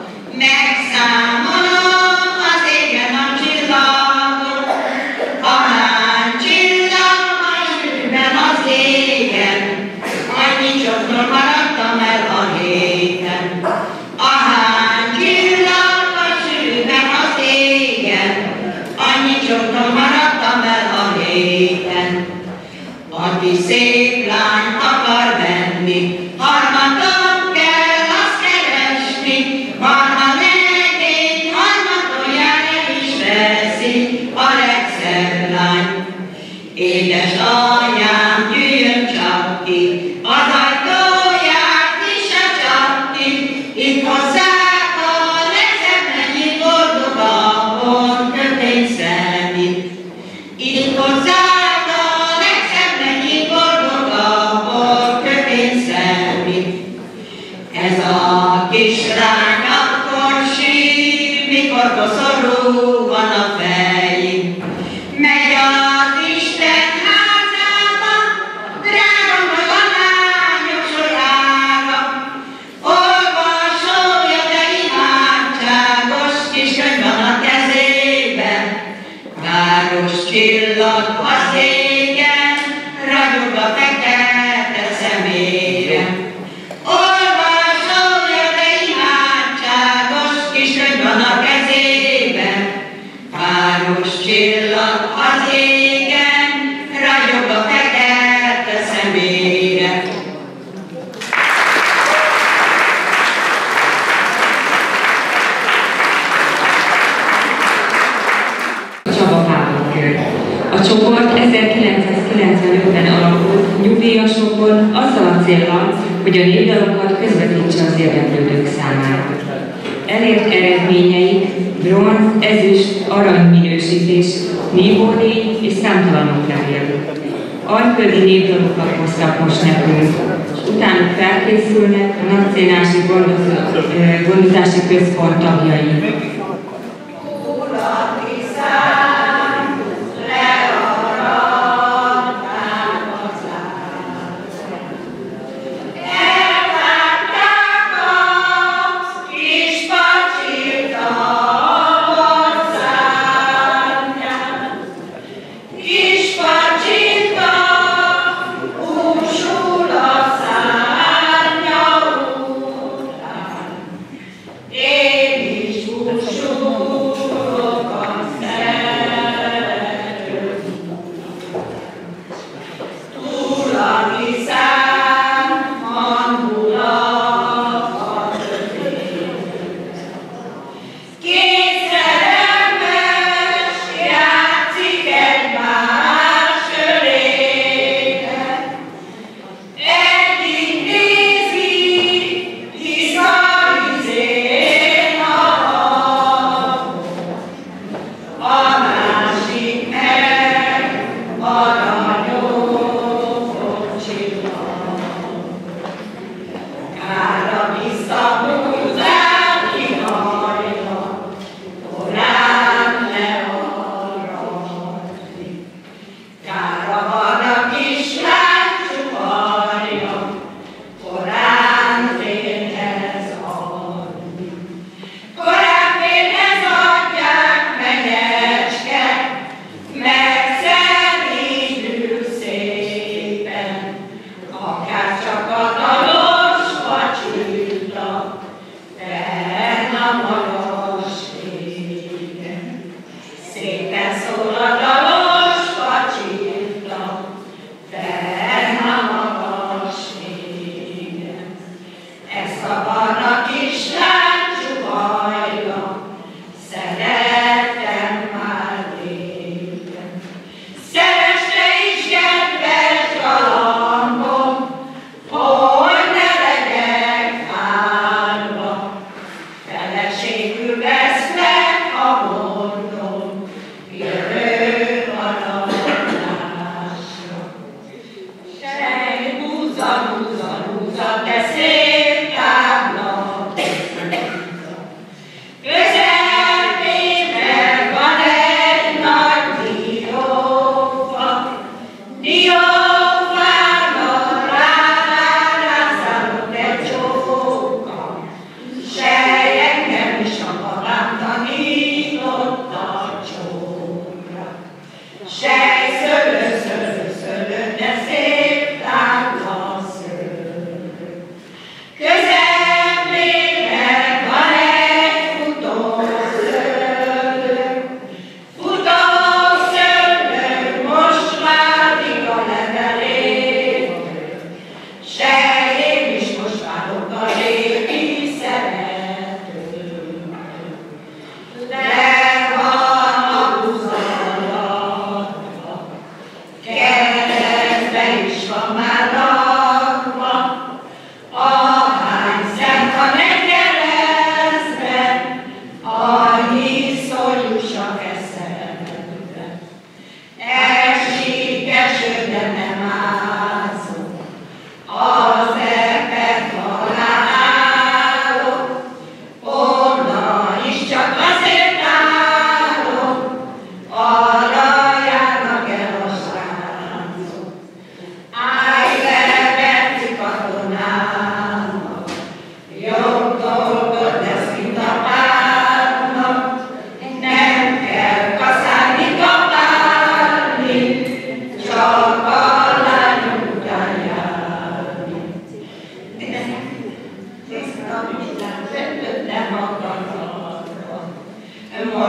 megszámolom az égen a csillagot. Ahány csillag van sűrűben az égen, annyi csokról maradtam el a héten. Ahány csillag van sűrűben az égen, annyi csokról maradtam el a héten. Aki szép lányt akar venni, harmaton kell azt keresni, barna legény, harmatonján el is veszi a legszebb lány. Édes anyám, jöjjön csak ki, az ajtóját is a csak ki, itt hozzák a legszebb mennyit boldog a pont kötény szemét. Itt hozzák a legszebb mennyit boldog a pont kötény szemét. Ez a kislány akkor sír, mikor koszorú van a fején. Megy az Isten házába, drága maga lányok sorába. Olvasója, de imádságos kis könyv van a kezében. Város csillag az égen, ragyog a fekete szemére. Olvasója, de imádságos kis könyv van a kezében. Város csillag az égen, ragyog a fekete szemére. Csaba kör. A csoport ezerkilencszázkilencvenötben alakult nyugdíjasokon azzal a céllal, hogy a népdalokat közvetítse az érdeklődők számára. Elért eredményeik bronz, ezüst, arany minősítés, nívódíj és számtalan oklevél. Alföldi népdalokat hoztak most nekünk, utánuk felkészülnek a Nagyszénási Gondozási Központ tagjai.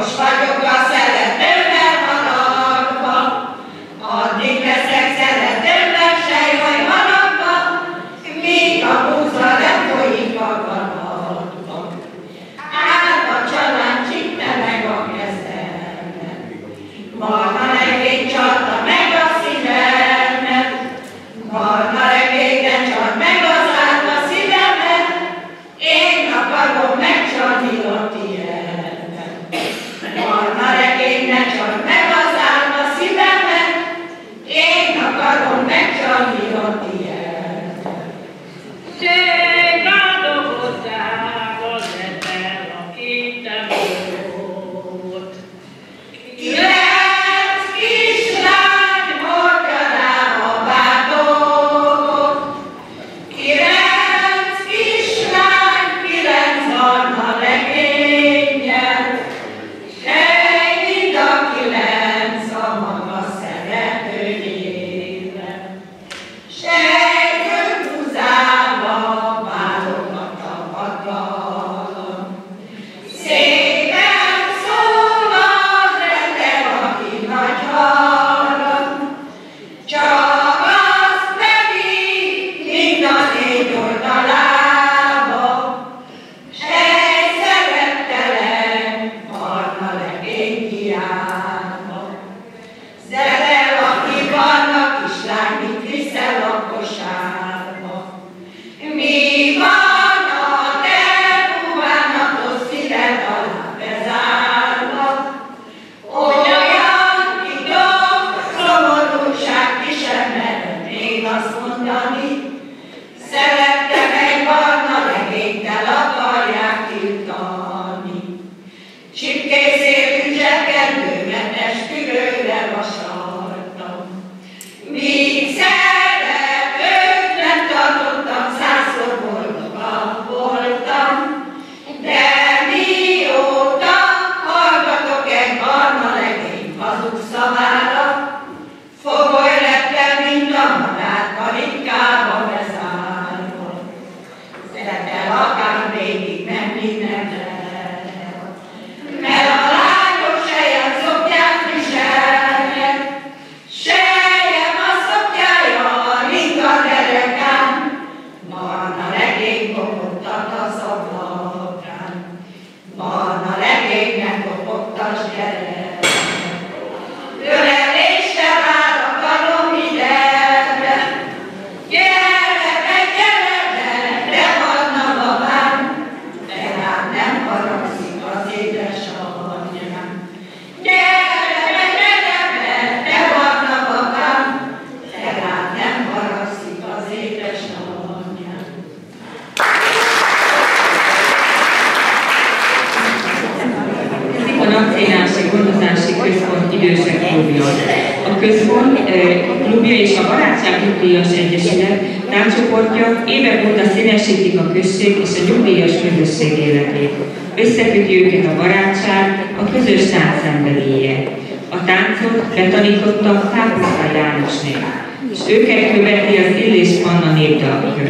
Tánccsoportja évek óta színesítik a község és a nyugdíjas közösség életét. Összeköti őket a barátság, a közös táncszenvedélye. A táncot betanította Káposzta Jánosné, és őket követi az Illés Panna népdalkör.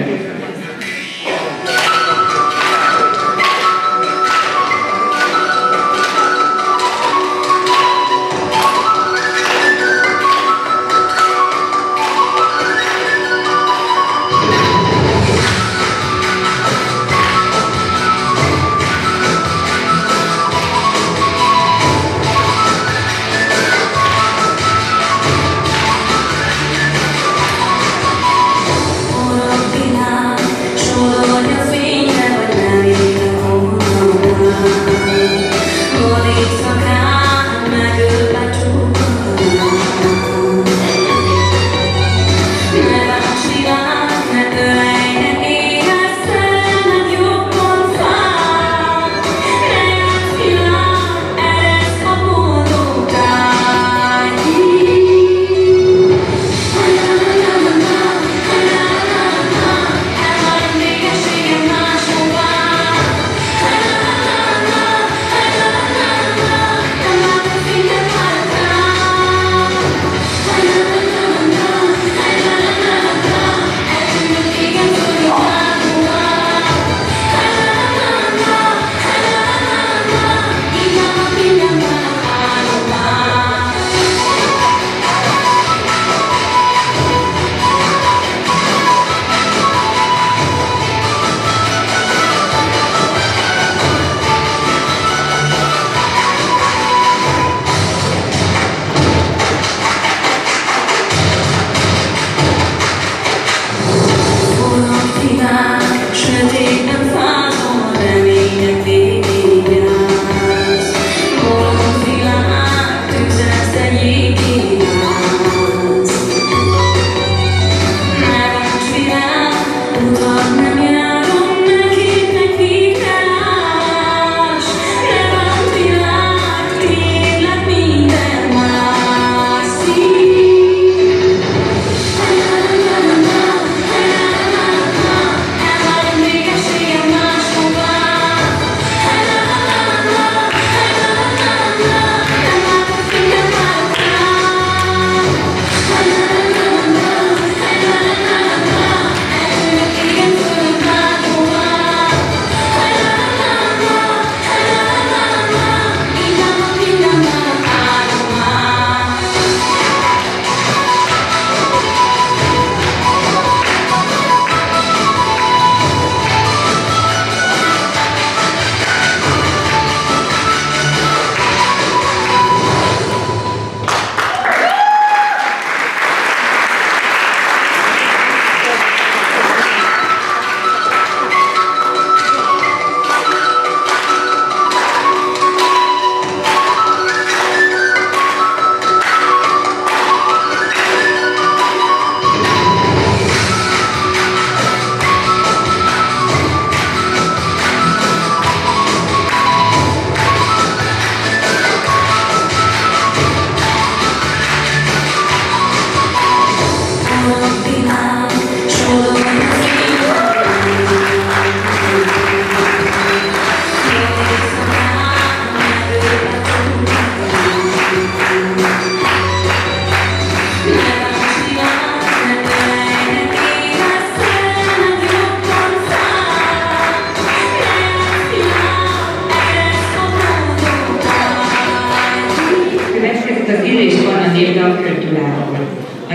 Ora fina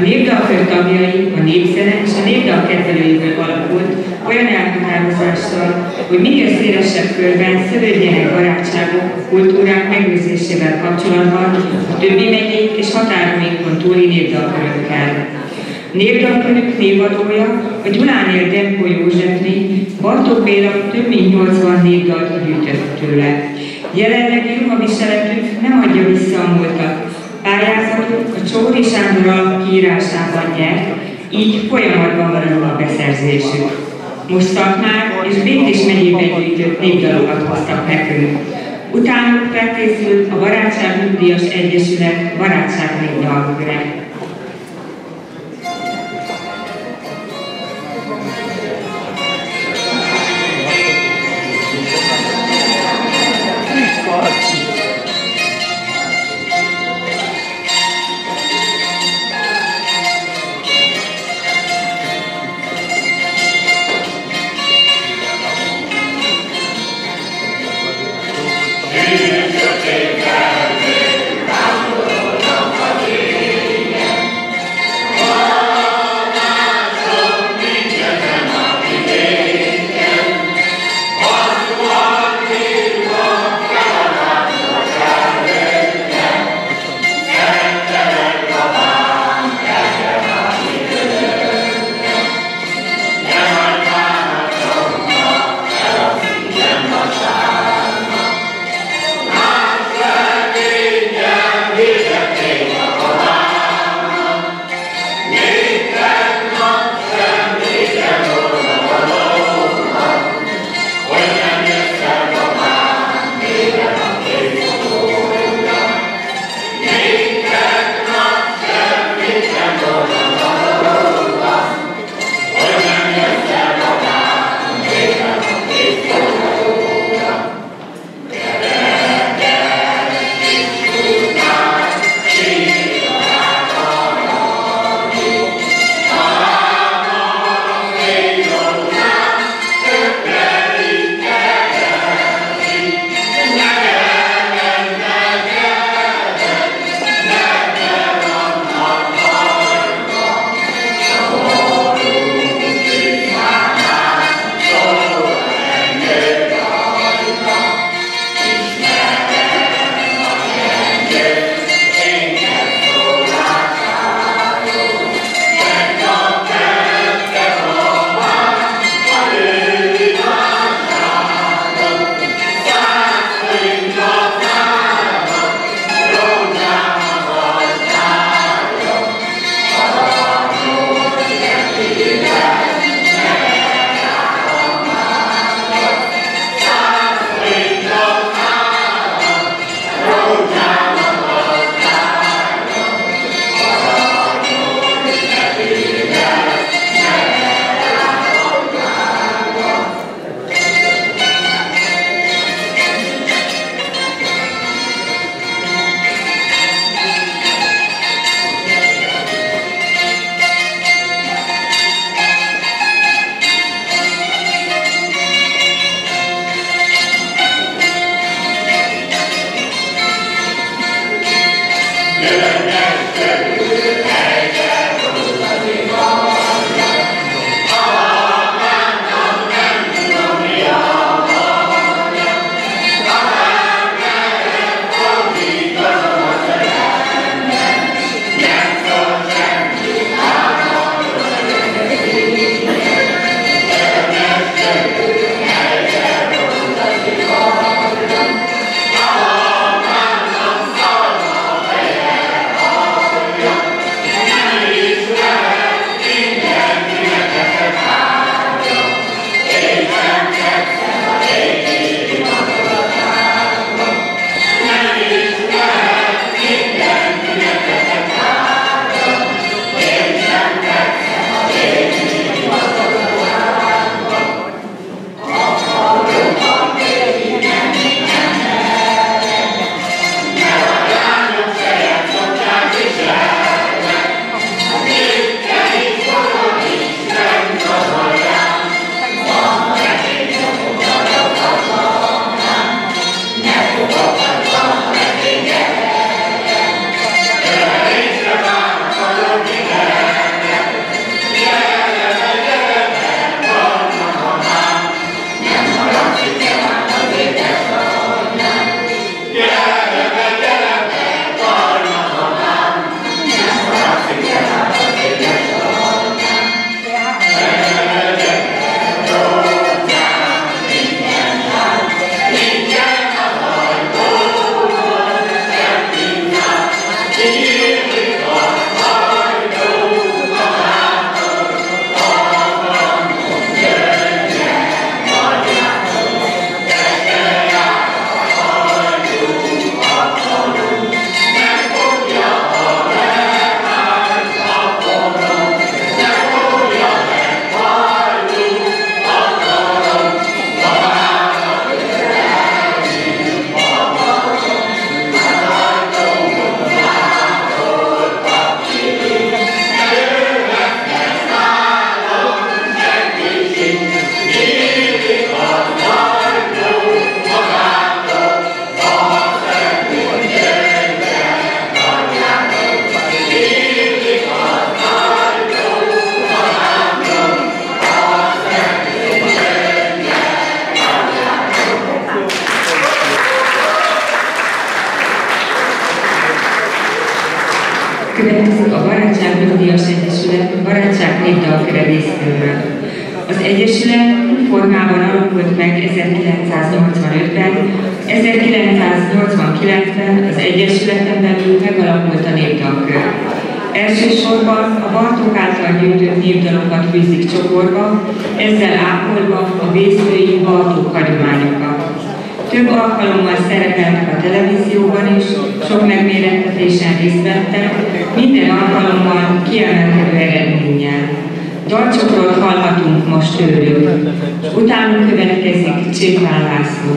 népdalkör tagjai, a népzene és a népdal kedvelőiből alakult olyan elhatározással, hogy minél szélesebb körben szövődjenek barátságok a kultúrák megőrzésével kapcsolatban a többi megyék és határainkon túli népdalkörökkel. Népdalkörük névadója a Gyulánél Demko Józsefné, Bartók Béla több mint nyolcvan népdalt gyűjtött tőle. Jelenlegi ruhaviseletük nem adja vissza a múltat. Pályázatuk a Csóri Sándor alap kiírásában nyert, így folyamatban marad a beszerzésük. Most Szatmár és Békés megyében gyűjtött népdalokat hoztak nekünk. Utánuk felkészült a Barátság Nyugdíjas Egyesület Barátság népdalköre. Thank you. Következik a Barátság Nyugdíjas Egyesület Barátság Népdalköre részéről. Az Egyesület formában alakult meg ezerkilencszáznyolcvanötben, ezerkilencszáznyolcvankilencben az Egyesületen belül megalakult a népdalkör. Elsősorban a Bartók által gyűjtött népdalokat fűzik csokorba, ezzel ápolva a vészői Bartók hagyományokat. Több alkalommal szerepeltek a televízióban is, sok megmérettetésen részt vettek, minden alkalommal kiemelkedő eredménnyel. Dalcsokrot hallhatunk most tőlük. Utánuk következik Csépán László.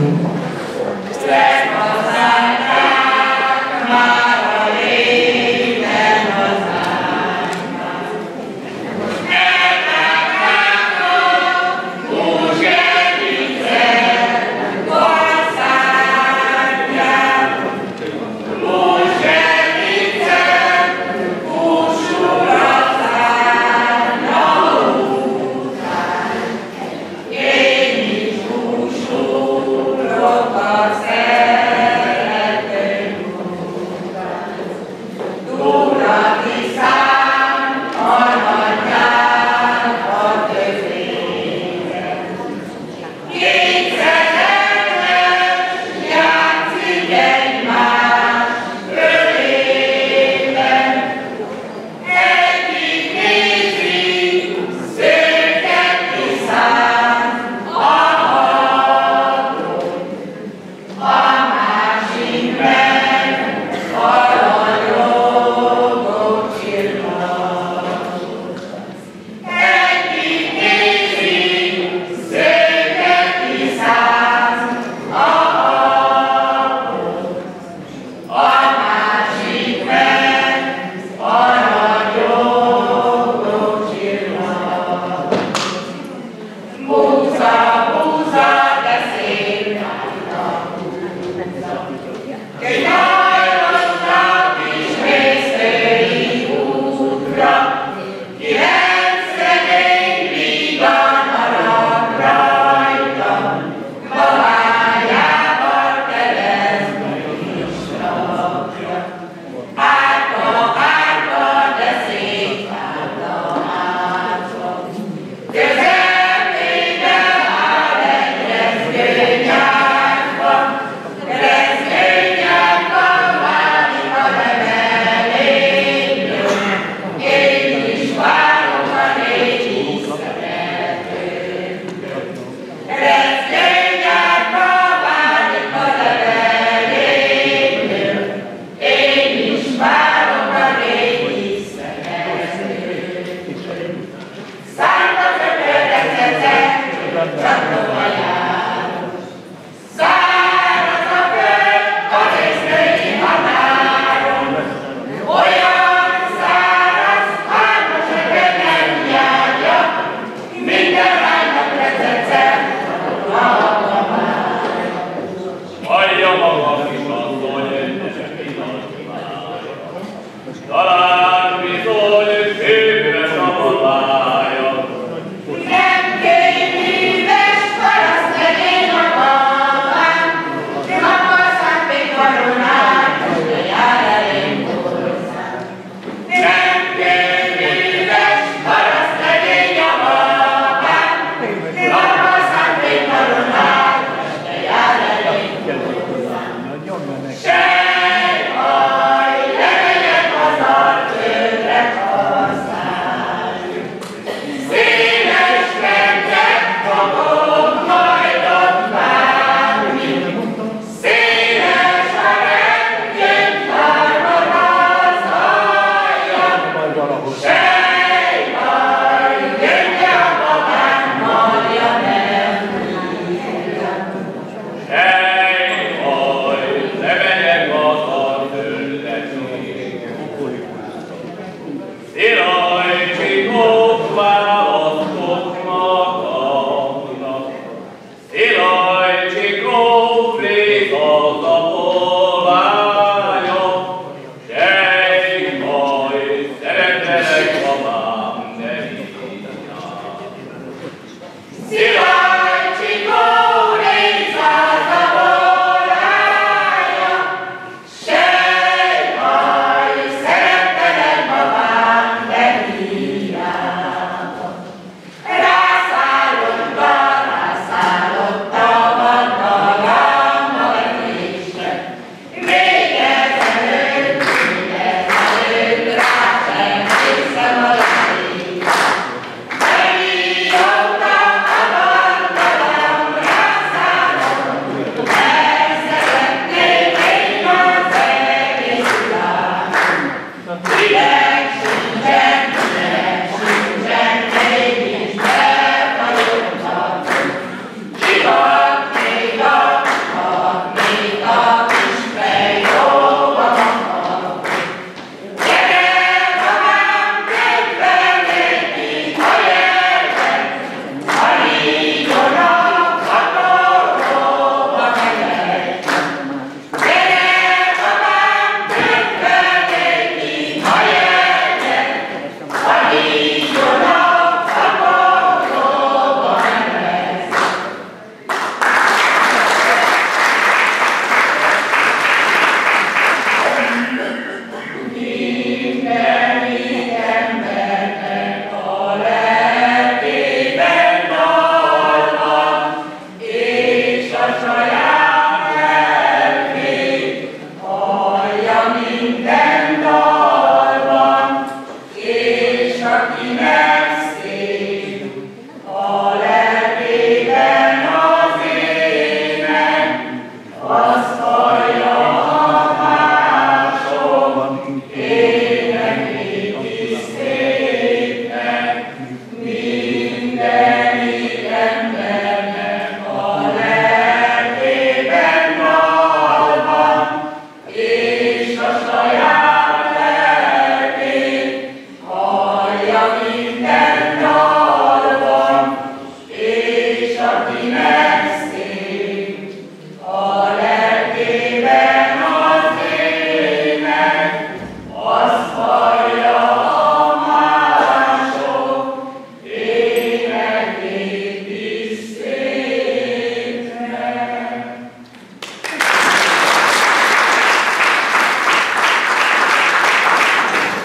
Hey!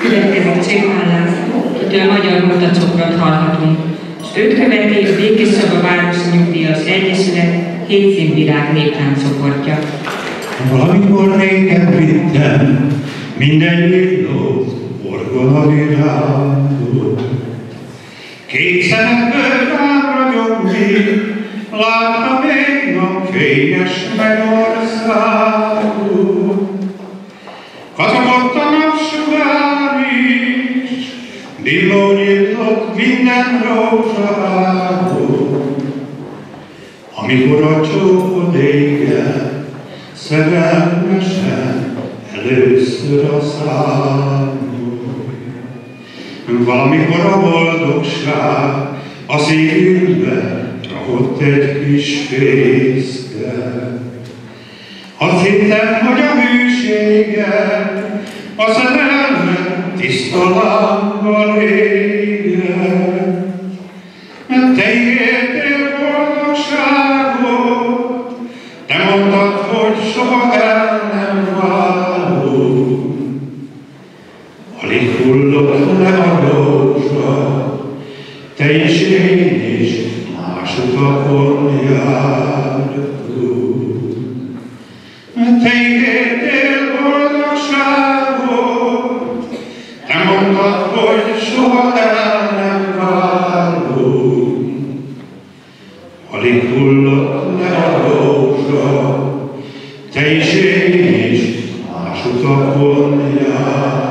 következik Csépán László, akitől magyar mutacsokrat hallhatunk, és őt követi a Békés Csaba Városi Nyugdíjas Egyesület hét színvirág néptáncsoportja. Valamikor régen vittem minden nyíló orgonavirágot. Két szemekből rám ragyogni, láttam én a fényes mennyországot. Kacagott a napsugár is, villó nyitott minden rózsavágot. Amikor a csókod éget, szerelmesen először a számon. Valamikor a boldogság a szívünkbe rakott egy kis fészke. Azt hittem, hogy a hűséget, a szerelmet tiszta lánggal éget. Mert te ígértél boldogságot, te mondtad, hogy soha el nem válunk. Alig hullott le a rózsa, te is én is más utakon jártunk. Te ígértél boldogságot, te mondtad, hogy soha el nem válunk. Alig hullott le a rózsa, te is én is más utakon jártunk.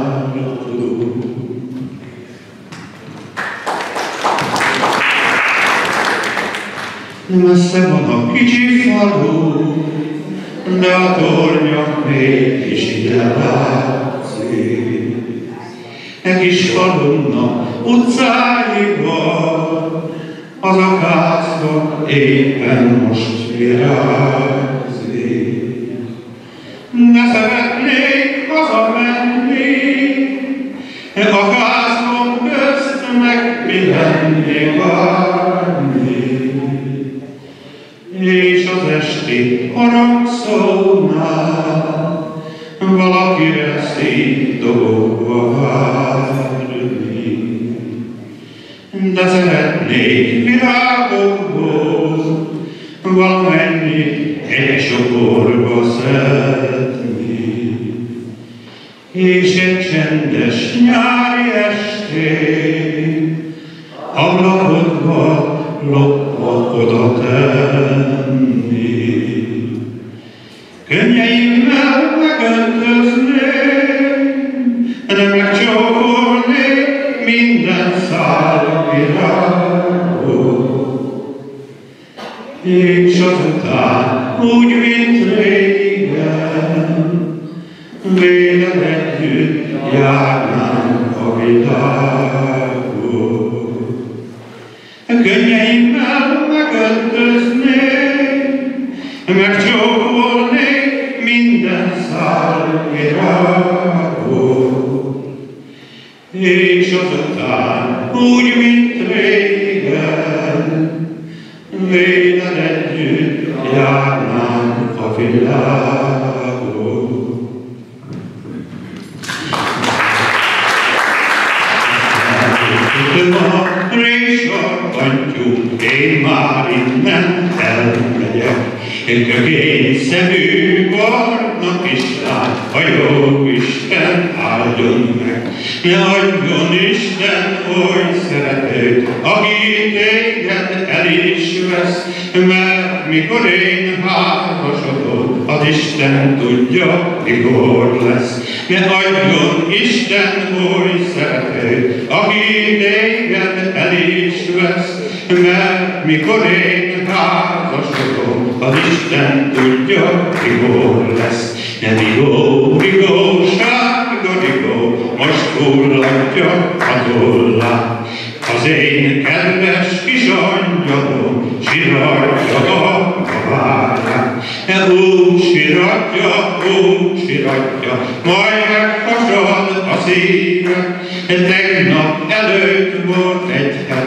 Messze van a kicsi falu, de a tornya mégis ide látszik. E kis falunnak utcáiban az akácnak éppen most virágzik. Ne szeretnék hazamenni, akácok közt meg pihenni, várni. És az esti harangszónál valakire szívdobogva várni. De szeretnék virágokból valamennyit egy csokorba szedni. És egy csendes nyári estén ablakodba lopva oda tenni. Könnyeimmel megöntözném, de megcsókolnék minden szál virágot. És azután úgy, mint régen, véled együtt járnánk a világot. Könnyeimmel megöntözném, megcsókolnék minden szál virágot. És azután úgy, mint régen, véled együtt járnánk a világot. Résarkantjuk, én már innen elmegyek. Kökény szemű barna kislány, a jó Isten áldjon meg. Ne adjon Isten oly szeretőt, aki téged el is vesz, mert mikor én házasodom, az Isten tudja, mikor lesz. Ne adjon Isten oly szeretőt, aki téged el is vesz, mert mikor én házasodom, az Isten tudja, mikor lesz. Ne rigó, rigó, sárga rigó, most hullatja a tollát. Az én kedves kis angyalom siratja a kabáját. Ne úgy siratja, úgy siratja, majd meghasad a szíve. Tegnap előtt volt egy hete,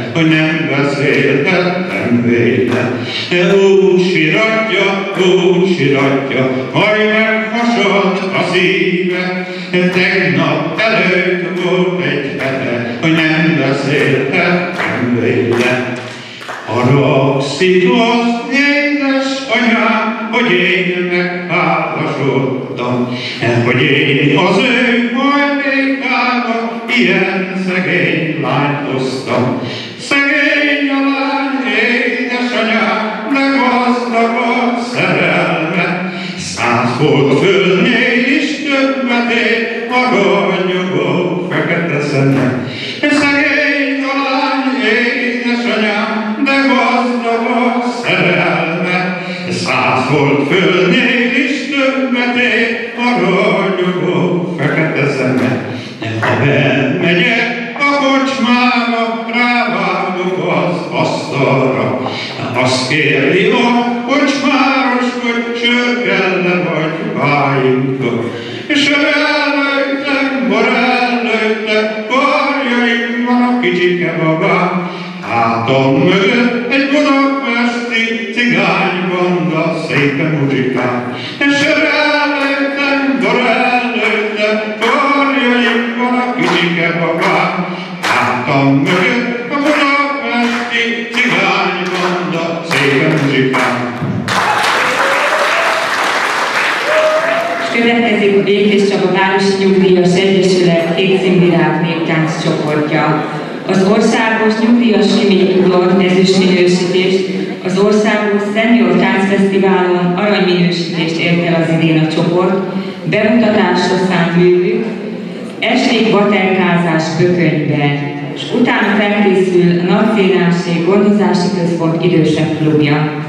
hogy nem beszélhettem véle. Úgy siratja, úgy siratja, majd meghasad a szíve. Tegnap előtt volt egy hete, hogy nem beszélhettem véle. Haragszik az édes anyám, hogy én megházasodtam, hogy én az ő hajlékába ilyen szegény lányt hoztam. Szegény a lány, édesanyám, de gazdag a szerelme. Száz volt földnél is többet ér a ragyogó fekete szeme. Szegény a lány, édesanyám, de gazdag a szerelme. Száz volt földnél is többet ér a ragyogó fekete szeme. Ha bemegyek a kocsmába, rávágok az asztalra. Azt kérdi a kocsmáros, hogy sör kell-e vagy vájunka. Sör előttem, bor előttem, karjaim van a kicsike babám. Hátam mögött egy budapesti cigánybanda szépen muzsikál. Sör előttem, bor előttem, karjaim van a kicsike babám. Hátam mögött a budapesti cigánybanda szépen muzsikál. Következik a Békés Csaba Városi Nyugdíjas Egyesület Kékszínvirág néptánc csoportja. Az országos nyugdíjas Simi Tudor ezüstminősítést, az országos Senior Táncfesztiválon aranyminősítést ért el az idén a csoport, bemutatásra szánt művük, esték baterkázás Bökönyben, és utána felkészül a Nagyszénásség Gondozási Központ idősebb klubja.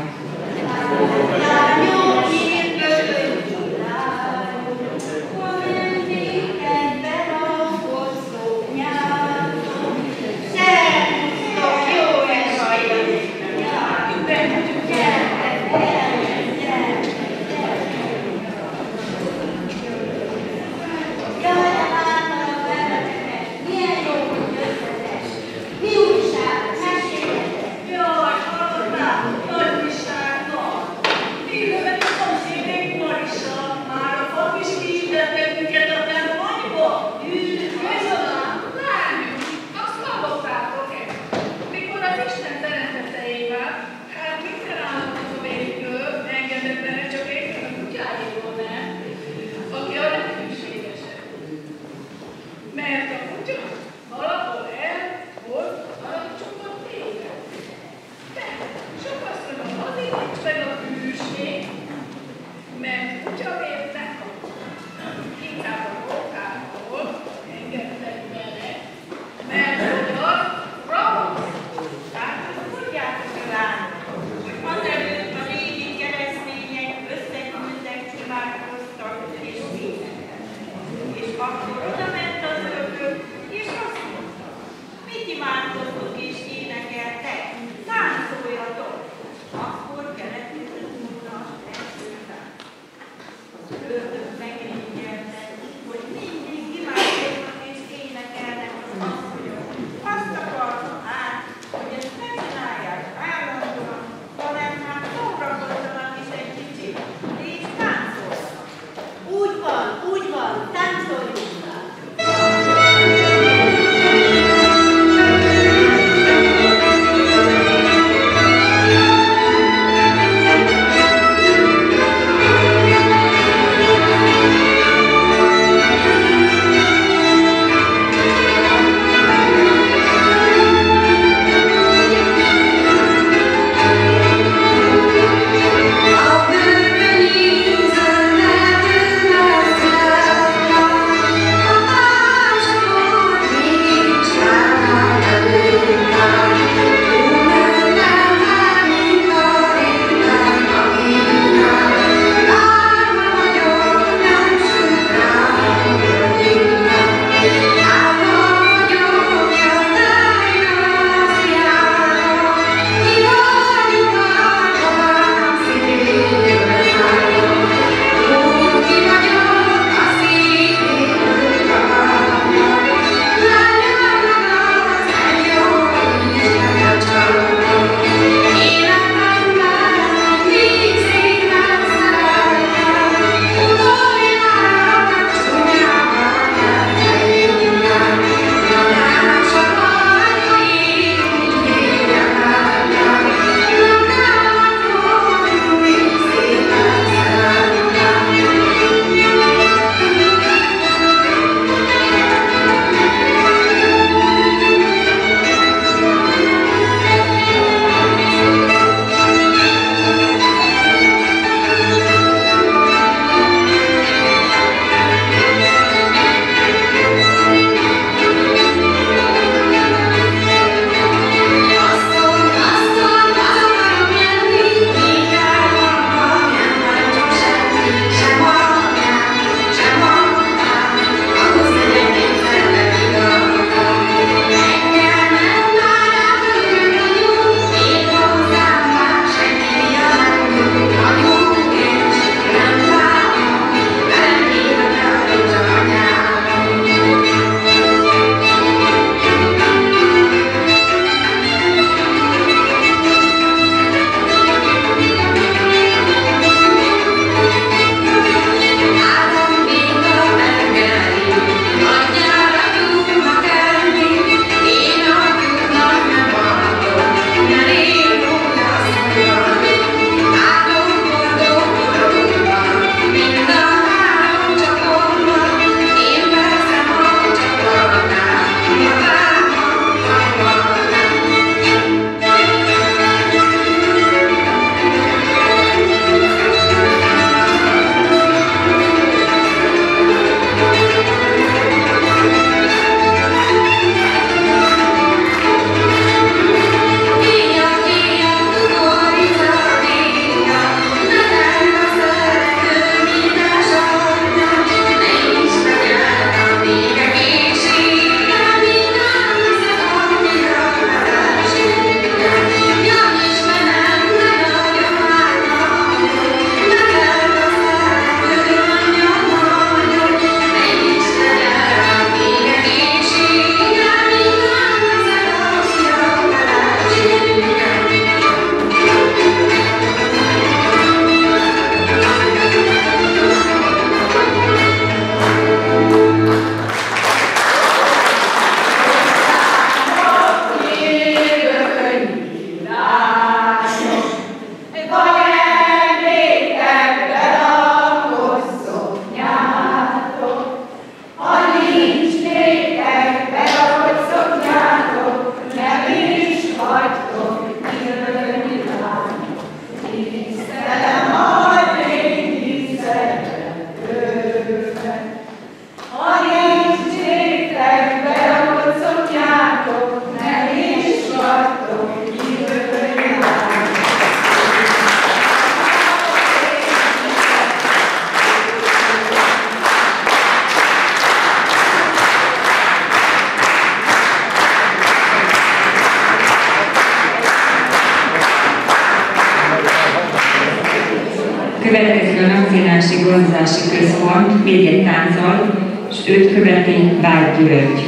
következik a Nacionális Gondozási Központ még egy tánccal, és őt követi Vár György.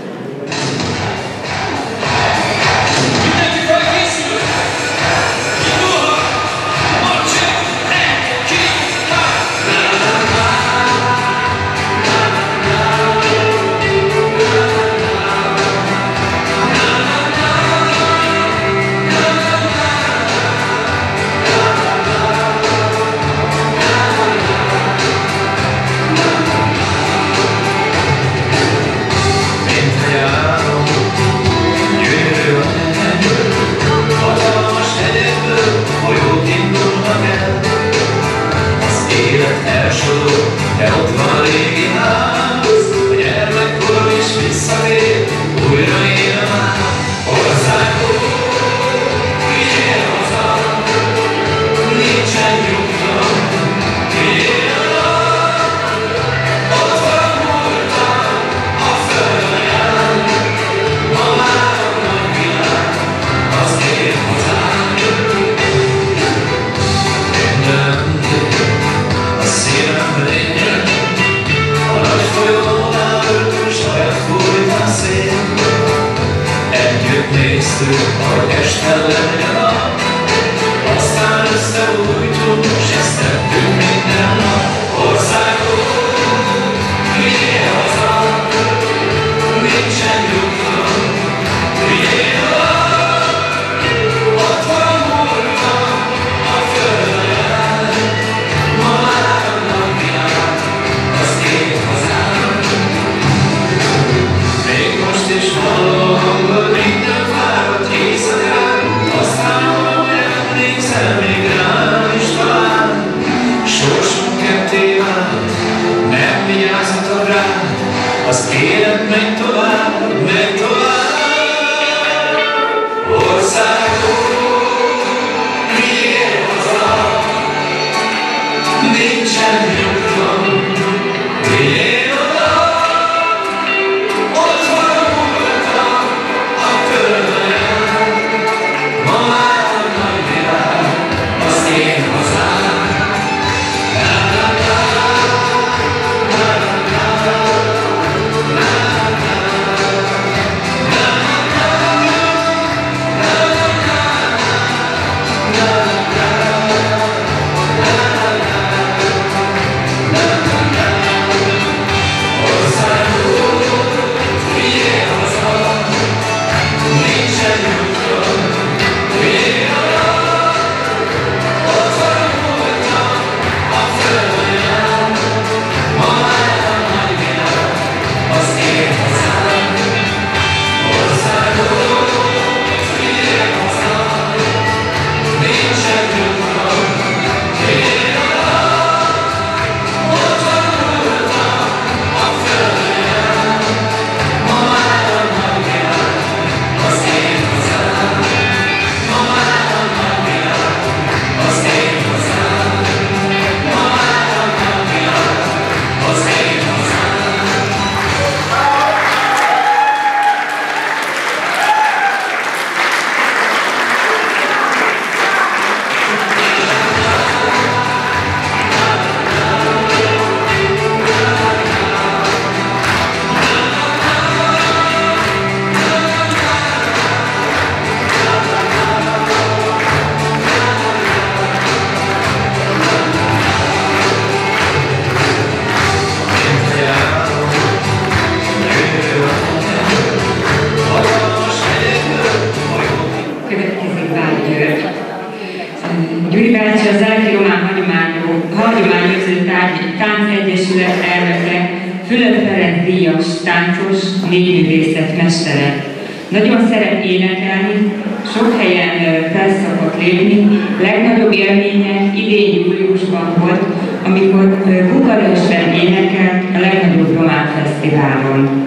Gyuri bácsi az Elki Román Hagyományőrző Táncegyesület elnöke, Fülöp Ferenc díjas táncos, népművészet mestere. Nagyon szeret énekelni, sok helyen felszokott lépni, legnagyobb élménye idén júliusban volt, amikor Bukarestben énekelt a legnagyobb román fesztiválon.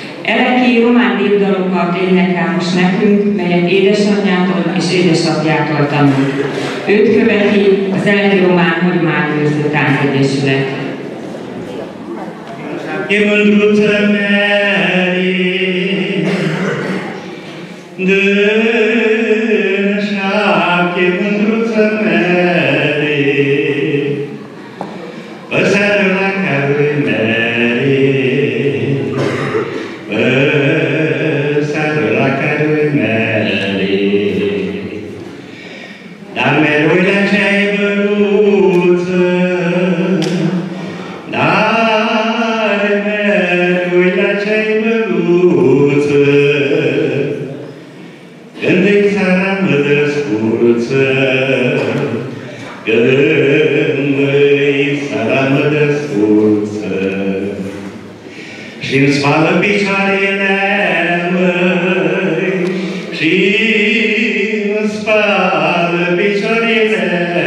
Eleki román népdalokat énekel most nekünk, melyet édesanyjától és édesapjától tanult. Őt követi az Eleki Román Hagyományőrző Táncegyesület. Dön, sáp, ki mundruca meri, Păsărul la care mergi, păsărul la care mergi, dar merui la ce-ai băruță, dar merui la ce-ai băruță, când îi țara mă descurță, când îi țara mă descurță, și-mi spală picioarele, măi, și-mi spală picioarele,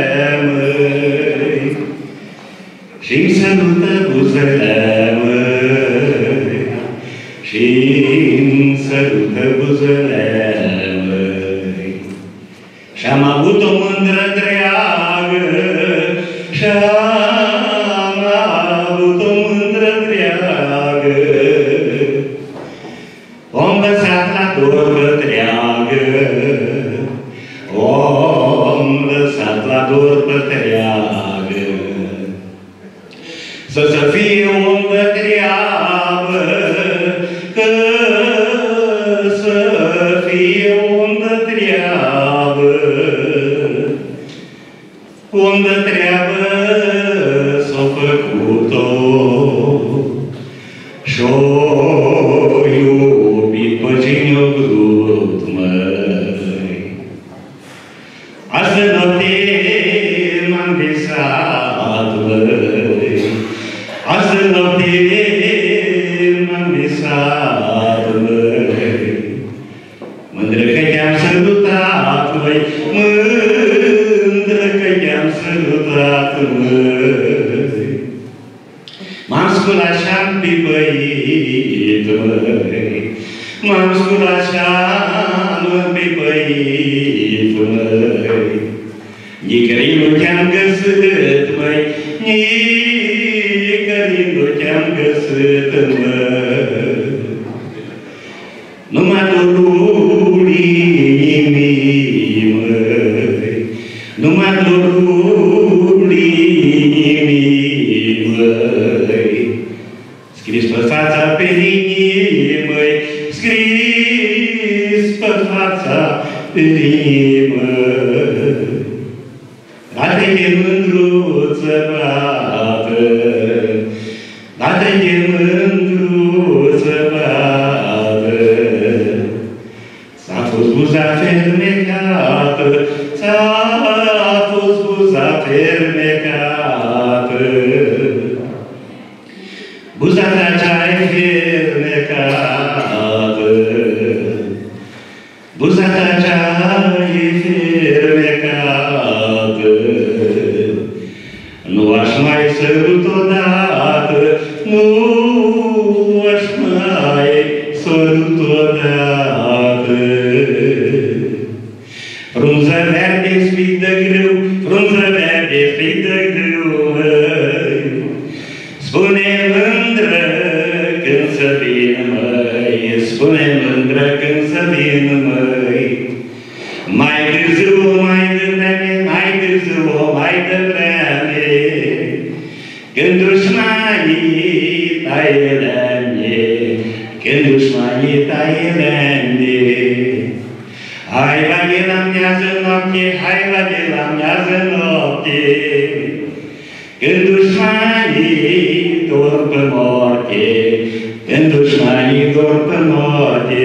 măi, și-mi sărută buzele, măi, și-mi sărută buzele, măi. Și-am avut o mândră dreagă, și-am avut o mândră dreagă, o-mi lăsat la dor pătreagă, o-mi lăsat la dor pătreagă. Să să fie om-de treabă, că să fie om-de treabă, om-de treabă s-o făcut-o, și-o iubit pe cine-o vrut, măi. Astă noapte m-am visat, măi, astă noapte m-am visat, măi, mândră că te-am sărutat, măi, mândră că te-am sărutat, măi. M-am sculat și-am pipăit, măi, m-am sculat și-am pipăit, măi, nicăieri nu te-am găsit, măi, nicăieri nu te-am găsit, măi. Numai dorul inimii, măi, numai dorul inimii, măi, scris pe fața pe linii, măi, scris pe fața pe linii, măi. Date-te mândruță, bată, date-te mândruță, bată, s-a fost buza fermecată, s-a fost buza fermecată. Buza ta cea-i fermecată, buza ta cea-i fermecată, nu aș mai sărut odată, nu aș mai sărut odată. Frunză verde spic de grâu, frunză verde spic de grâu, măi, spune mândră când să vin, măi, spune mândră când să vin, măi. Mai târziu, mai devreme, mai târziu, mai devreme, când dușmanii taie lemne, când dușmanii taie lemne. Hai la de la miază noapte, hai la de la miază noapte, când dușmanii dorm pe moarte, când dușmanii dorm pe moarte.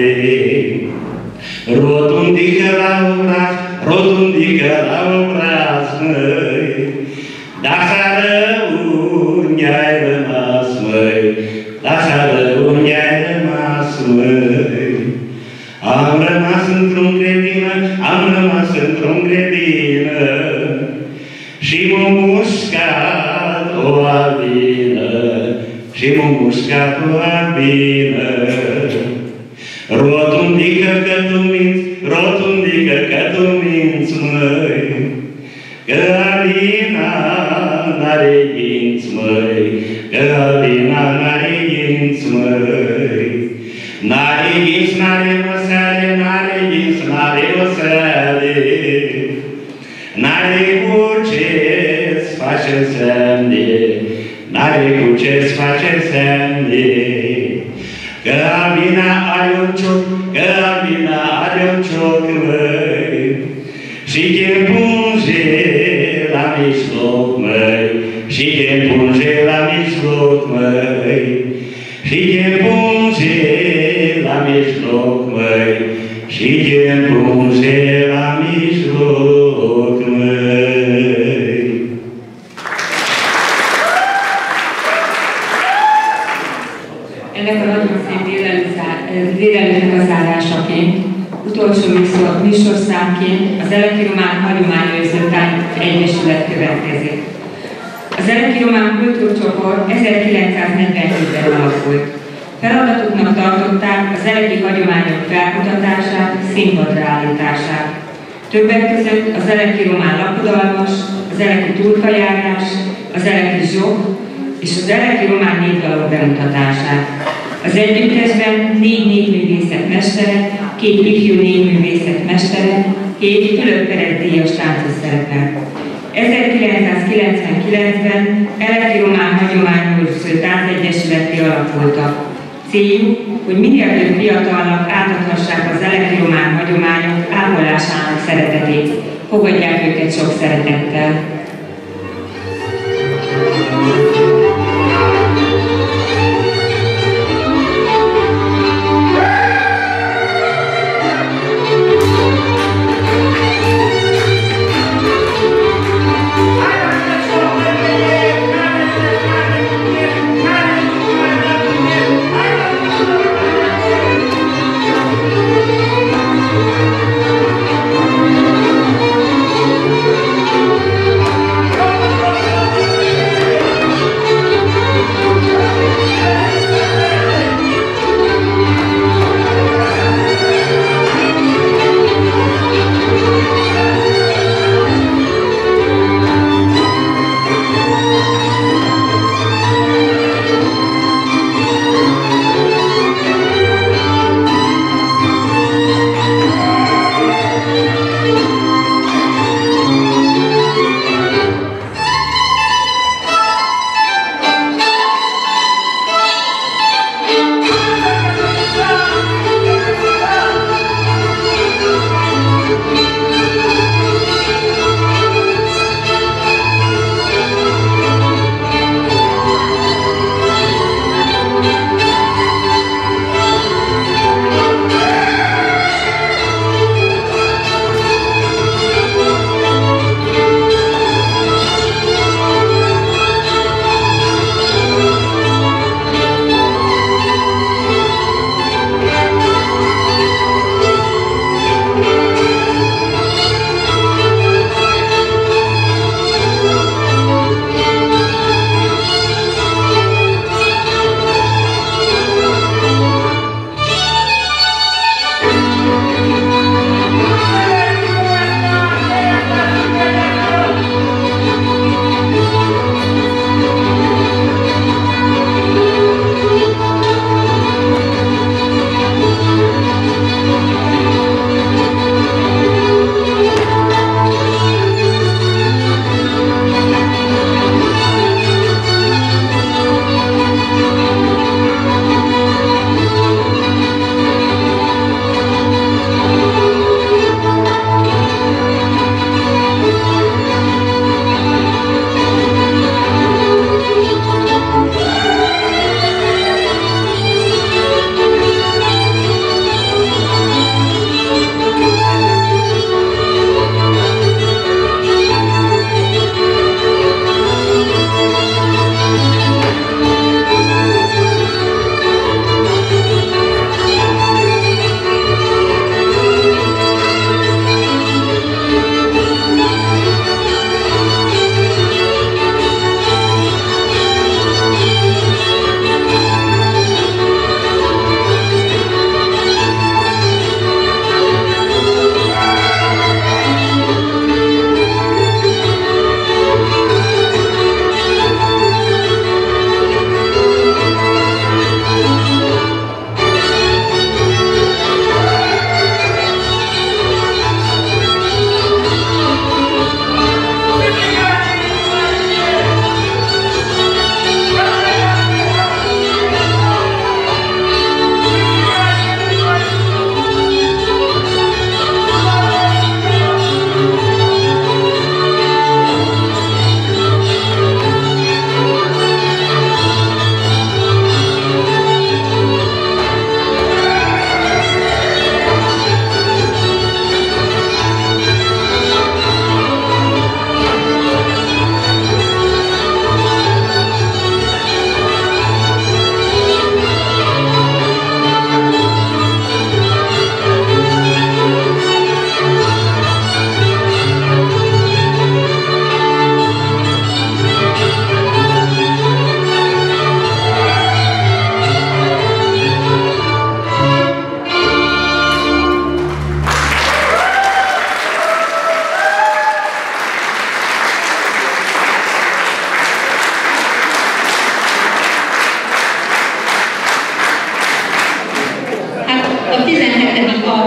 Rotundică la obraz, rotundică la obraz, măi, dar seară unde ai rămas, măi, dar seară unde ai rămas, măi. Am rămas într-o grădină, am rămas într-o grădină, și m-a mușcat o albină, și m-a mușcat o albină. Rotundică că tu minți, rotundică că tu minți, măi, că albina n-are dinți, măi, că albina n-are dinți, măi. N-are dinți, n-are măsare, n-are dinți, n-are măsare, n-are cu ce-ți face semne, n-are cu ce-ți face semne. Că Albina are un cioc, că Albina are un cioc, măi, și te punge la mijloc, măi, și te punge la mijloc, măi, și te punge la mijloc, măi, și te punge la mijloc, măi. Ennek a nagyon szép délelőttnek a zárásaként, utolsó műsorszámként az Eleki Román Hagyományőrző Tánc Egyesület következik. Az Eleki Román Kultúrcsoport ezerkilencszáznegyvenhétben alakult. Feladatuknak tartották az eleki hagyományok felkutatását, színpadra állítását. Többek között az eleki román lakodalmas, az eleki turkajárás, az eleki zsok és az eleki román népdalok bemutatását. Az együttesben négy népművészet mestere, két ifjú népművészet mestere, két Fülöp-Perez díjas táncos szerepel. ezerkilencszázkilencvenkilencben Eleki Román Hagyományőrző Táncegyesületté alakultak. Céljuk, hogy minél több fiatalnak átadhassák az eleki román hagyományok ápolásának szeretetét. Fogadják őket sok szeretettel. Thank you.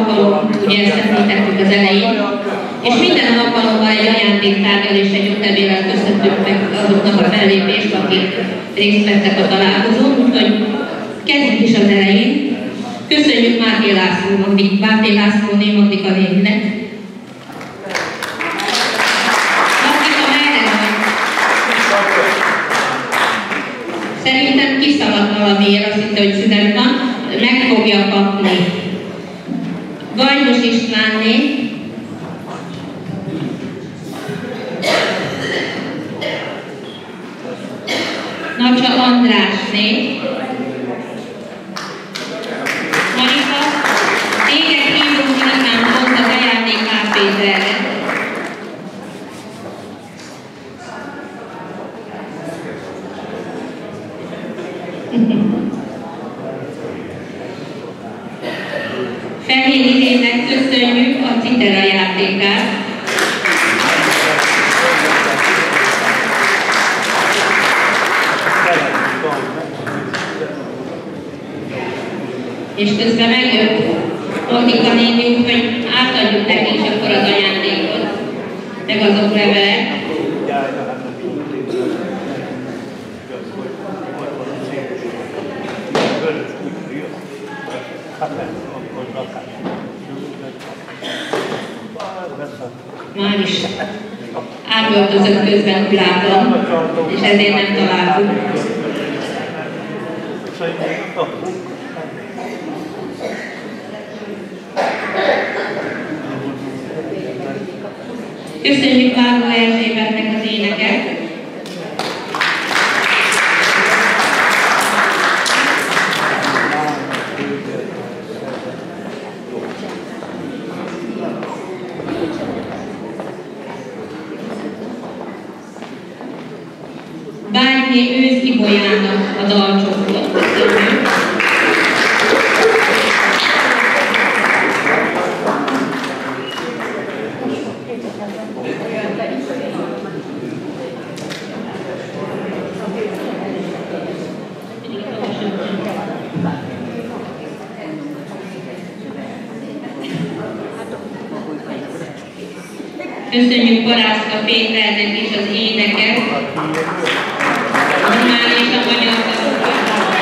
alkalom, ugye ezt említettük az elején, és minden alkalommal egy ajándéktárgyal és egy útlevéllel köszöntük meg azoknak a fellépést, akik részt vettek a találkozón, úgyhogy kezdjük is az elején. Köszönjük Máté László, Máté László Némagdika névnek. Magdika merre vagy? Szerintem kiszaladt valamiért, azt hitte, hogy szünet van, meg fogja kapni. Gajdos Istvánné. Nacsa Andrásné. Marika, téged hívunk Marikám pont az ajándék H. Péterre. Fehér Irénnek köszönjük a citera játékát. És közben megjött Magdika néni, úgyhogy átadjuk neki is akkor az ajándékot, meg azok levelek. Már is átöltözött közben Plában, és ezért nem találtuk. Köszönjük Vágó Erzsébetnek az éneket. Bárnyi Ősz Ibolyának a dalcsokrot. Köszönjük. Köszönjük Parászka Péternek is az éneket, a román és a magyar tagokat.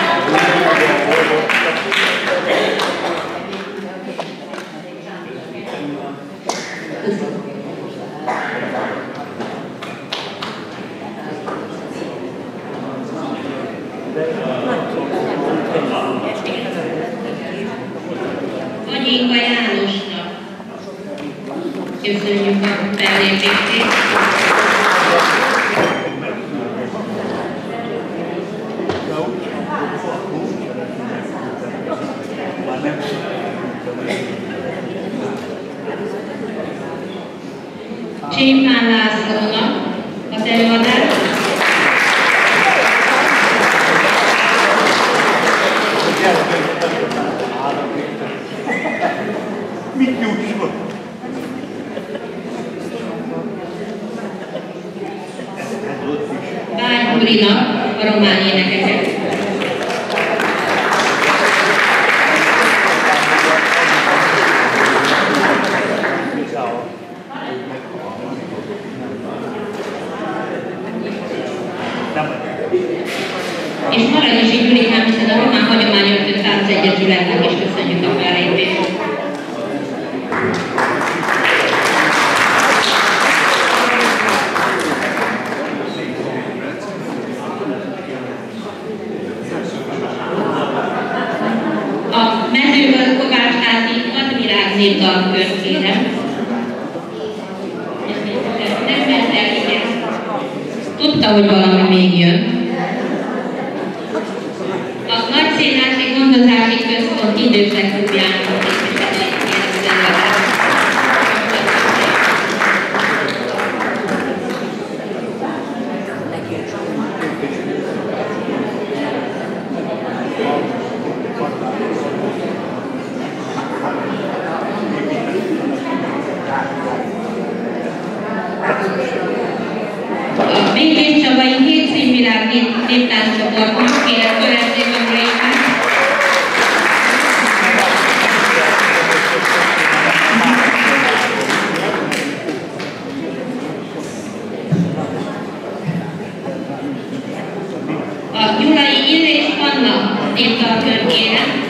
Anyinka Jánosnak köszönjük a fellépését. Csépán Lászlónak az előadást. Mit jusson? Bány Gyurinak a román énekeket. És maradj is így Gyurikám, hiszen a Román Hagyományőrző Táncegyesületnek is köszönjük a fellépést. A Mezőből Kovács-házi Admiráz népdalkört kérem. Nem ment el, igen. Tudta, hogy valami még jön. A Nagyszénási Gondozási Központ idősek klubjának képviselőjét kérdezem. A Békés Csabai Hét Színvilág néptáncsoportnak kérem, kövessék a műveimet. Gyulai Illés Anna népdalkör kérem.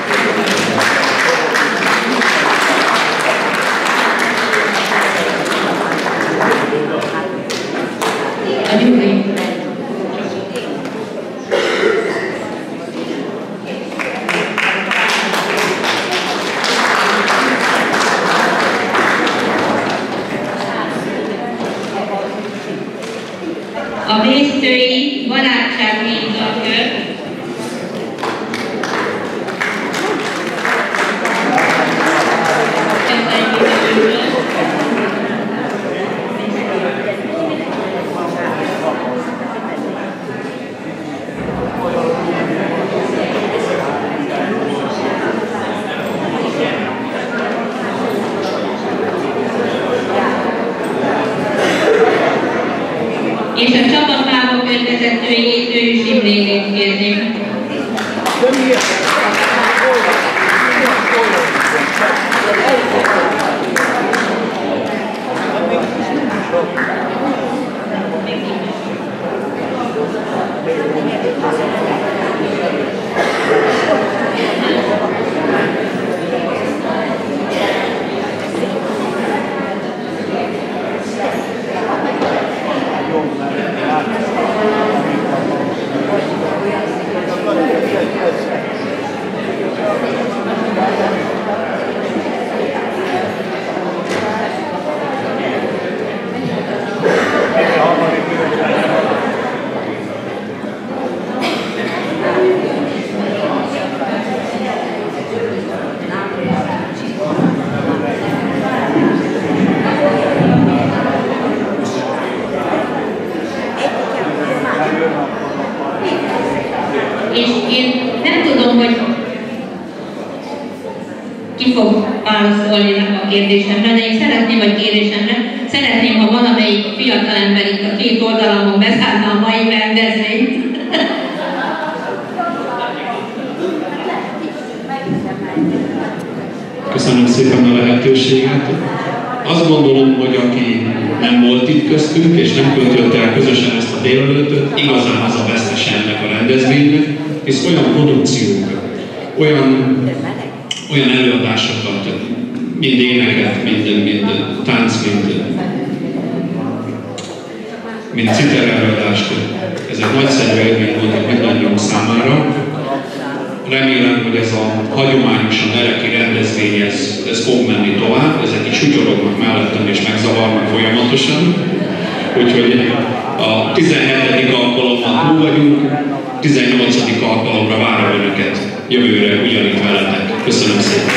A Gyulai. A Vésztői Barátság népdalkör. És a csapatlábok önvezetőjét, Ős Imrét kérném. És én nem tudom, hogy ki fog válaszolni a kérdésemre, de én szeretném, vagy kérésemre, szeretném, ha valamelyik fiatalember itt a két oldalamon beszállna a mai rendezvényt. Köszönöm szépen a lehetőséget. Azt gondolom, hogy aki nem volt itt köztünk, és nem költött el közösen ezt a délelőttöt, igazán az a vesztes ennek a rendezvénynek, hisz olyan produkciók, olyan, olyan előadásokat, mind éneket, mind, mind tánc, mind, mind citer előadást. Ez egy nagyszerű élmény volt mindannyiunk számára. Remélem, hogy ez a hagyományosan ereki rendezvény, ez, ez fog menni tovább. Ezek így sutyorognak mellettem és megzavarnak folyamatosan. Úgyhogy a tizenhetedik alkalommal túl vagyunk, tizennyolcadik alkalomra várom önöket jövőre ugyanitt veletek. Köszönöm szépen!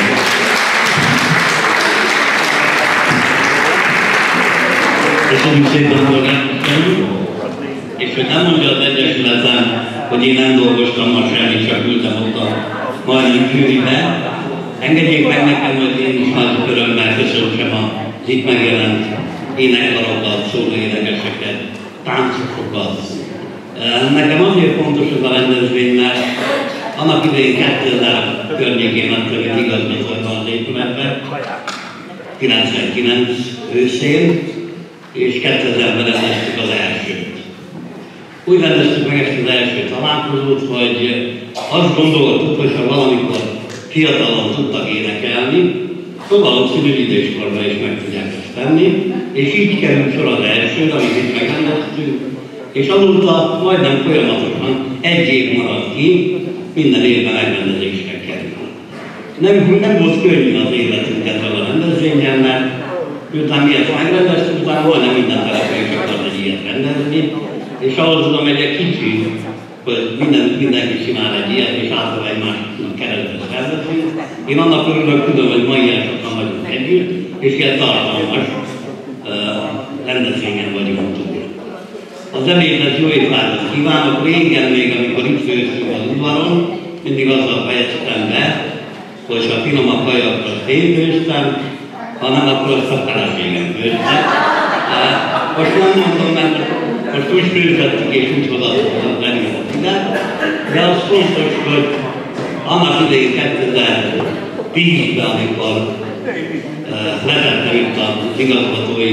Köszönjük szépen, Polgármester, és hogy nem mondja az Egyesületem, hogy én nem dolgoztam ma semmit, csak ültem ott a majdnem zsűribe. Engedjék meg nekem, hogy én is nagy örömmel köszöntsem az itt megjelent énekkarokat, szólóénekeseket, táncosokat. Nekem azért fontos ez a rendezvény, mert annak idején kétezer környékén adtam egy igazgatóban az épületben, kilencvenkilenc őszén, és kétezerben rendeztük az elsőt. Úgy rendeztük meg ezt az első találkozót, hogy azt gondoltuk, hogy ha valamikor fiatalon tudtak énekelni, akkor valószínű időskorban is meg tudják ezt tenni, és így került sor az elsőre, amit itt megrendeztünk, és azóta majdnem folyamatosan egy év maradt ki, minden évben megrendezésre kerül. Nem, nem volt könnyű az életünk ezzel a rendezvényen, mert miután mi ezt megrendeztünk, utána majdnem minden település akart egy ilyet rendezni, és ahhoz tudom, hogy egy kicsi, hogy minden, mindenki csinál egy ilyet, és általában egymásnak keretben szervezni. Én annak örülök, tudom, hogy ma ilyen sokan vagyunk együtt, és ilyen tartalmas uh, rendezvényen vagyunk túl. A zenéhez jó étvágyat kívánok. Régen még, amikor itt főztünk az udvaron, mindig azzal fejeztem be, hogy ha finom a kaja, akkor azt én főztem, ha nem, akkor azt a feleségem főztem. Most nem mondom, mert most úgy főztettük és úgy hozatok a zenét ide, de az fontos, hogy annak idején kétezer-tízben, amikor uh, letettem itt az igazgatói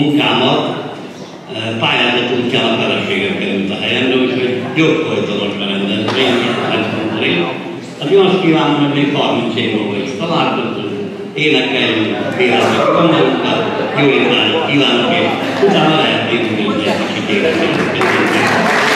munkámat, uh, pályázat útján a feleségem került a helyemre, úgyhogy jobb folytonos én megmondani. Hát én azt kívánom, hogy még harminc év múlva is találkozunk, énekeljünk, vélemek gondolunkat, jó étvágyat kívánok, és utána lehet nézni, hogy mindenki sikéres.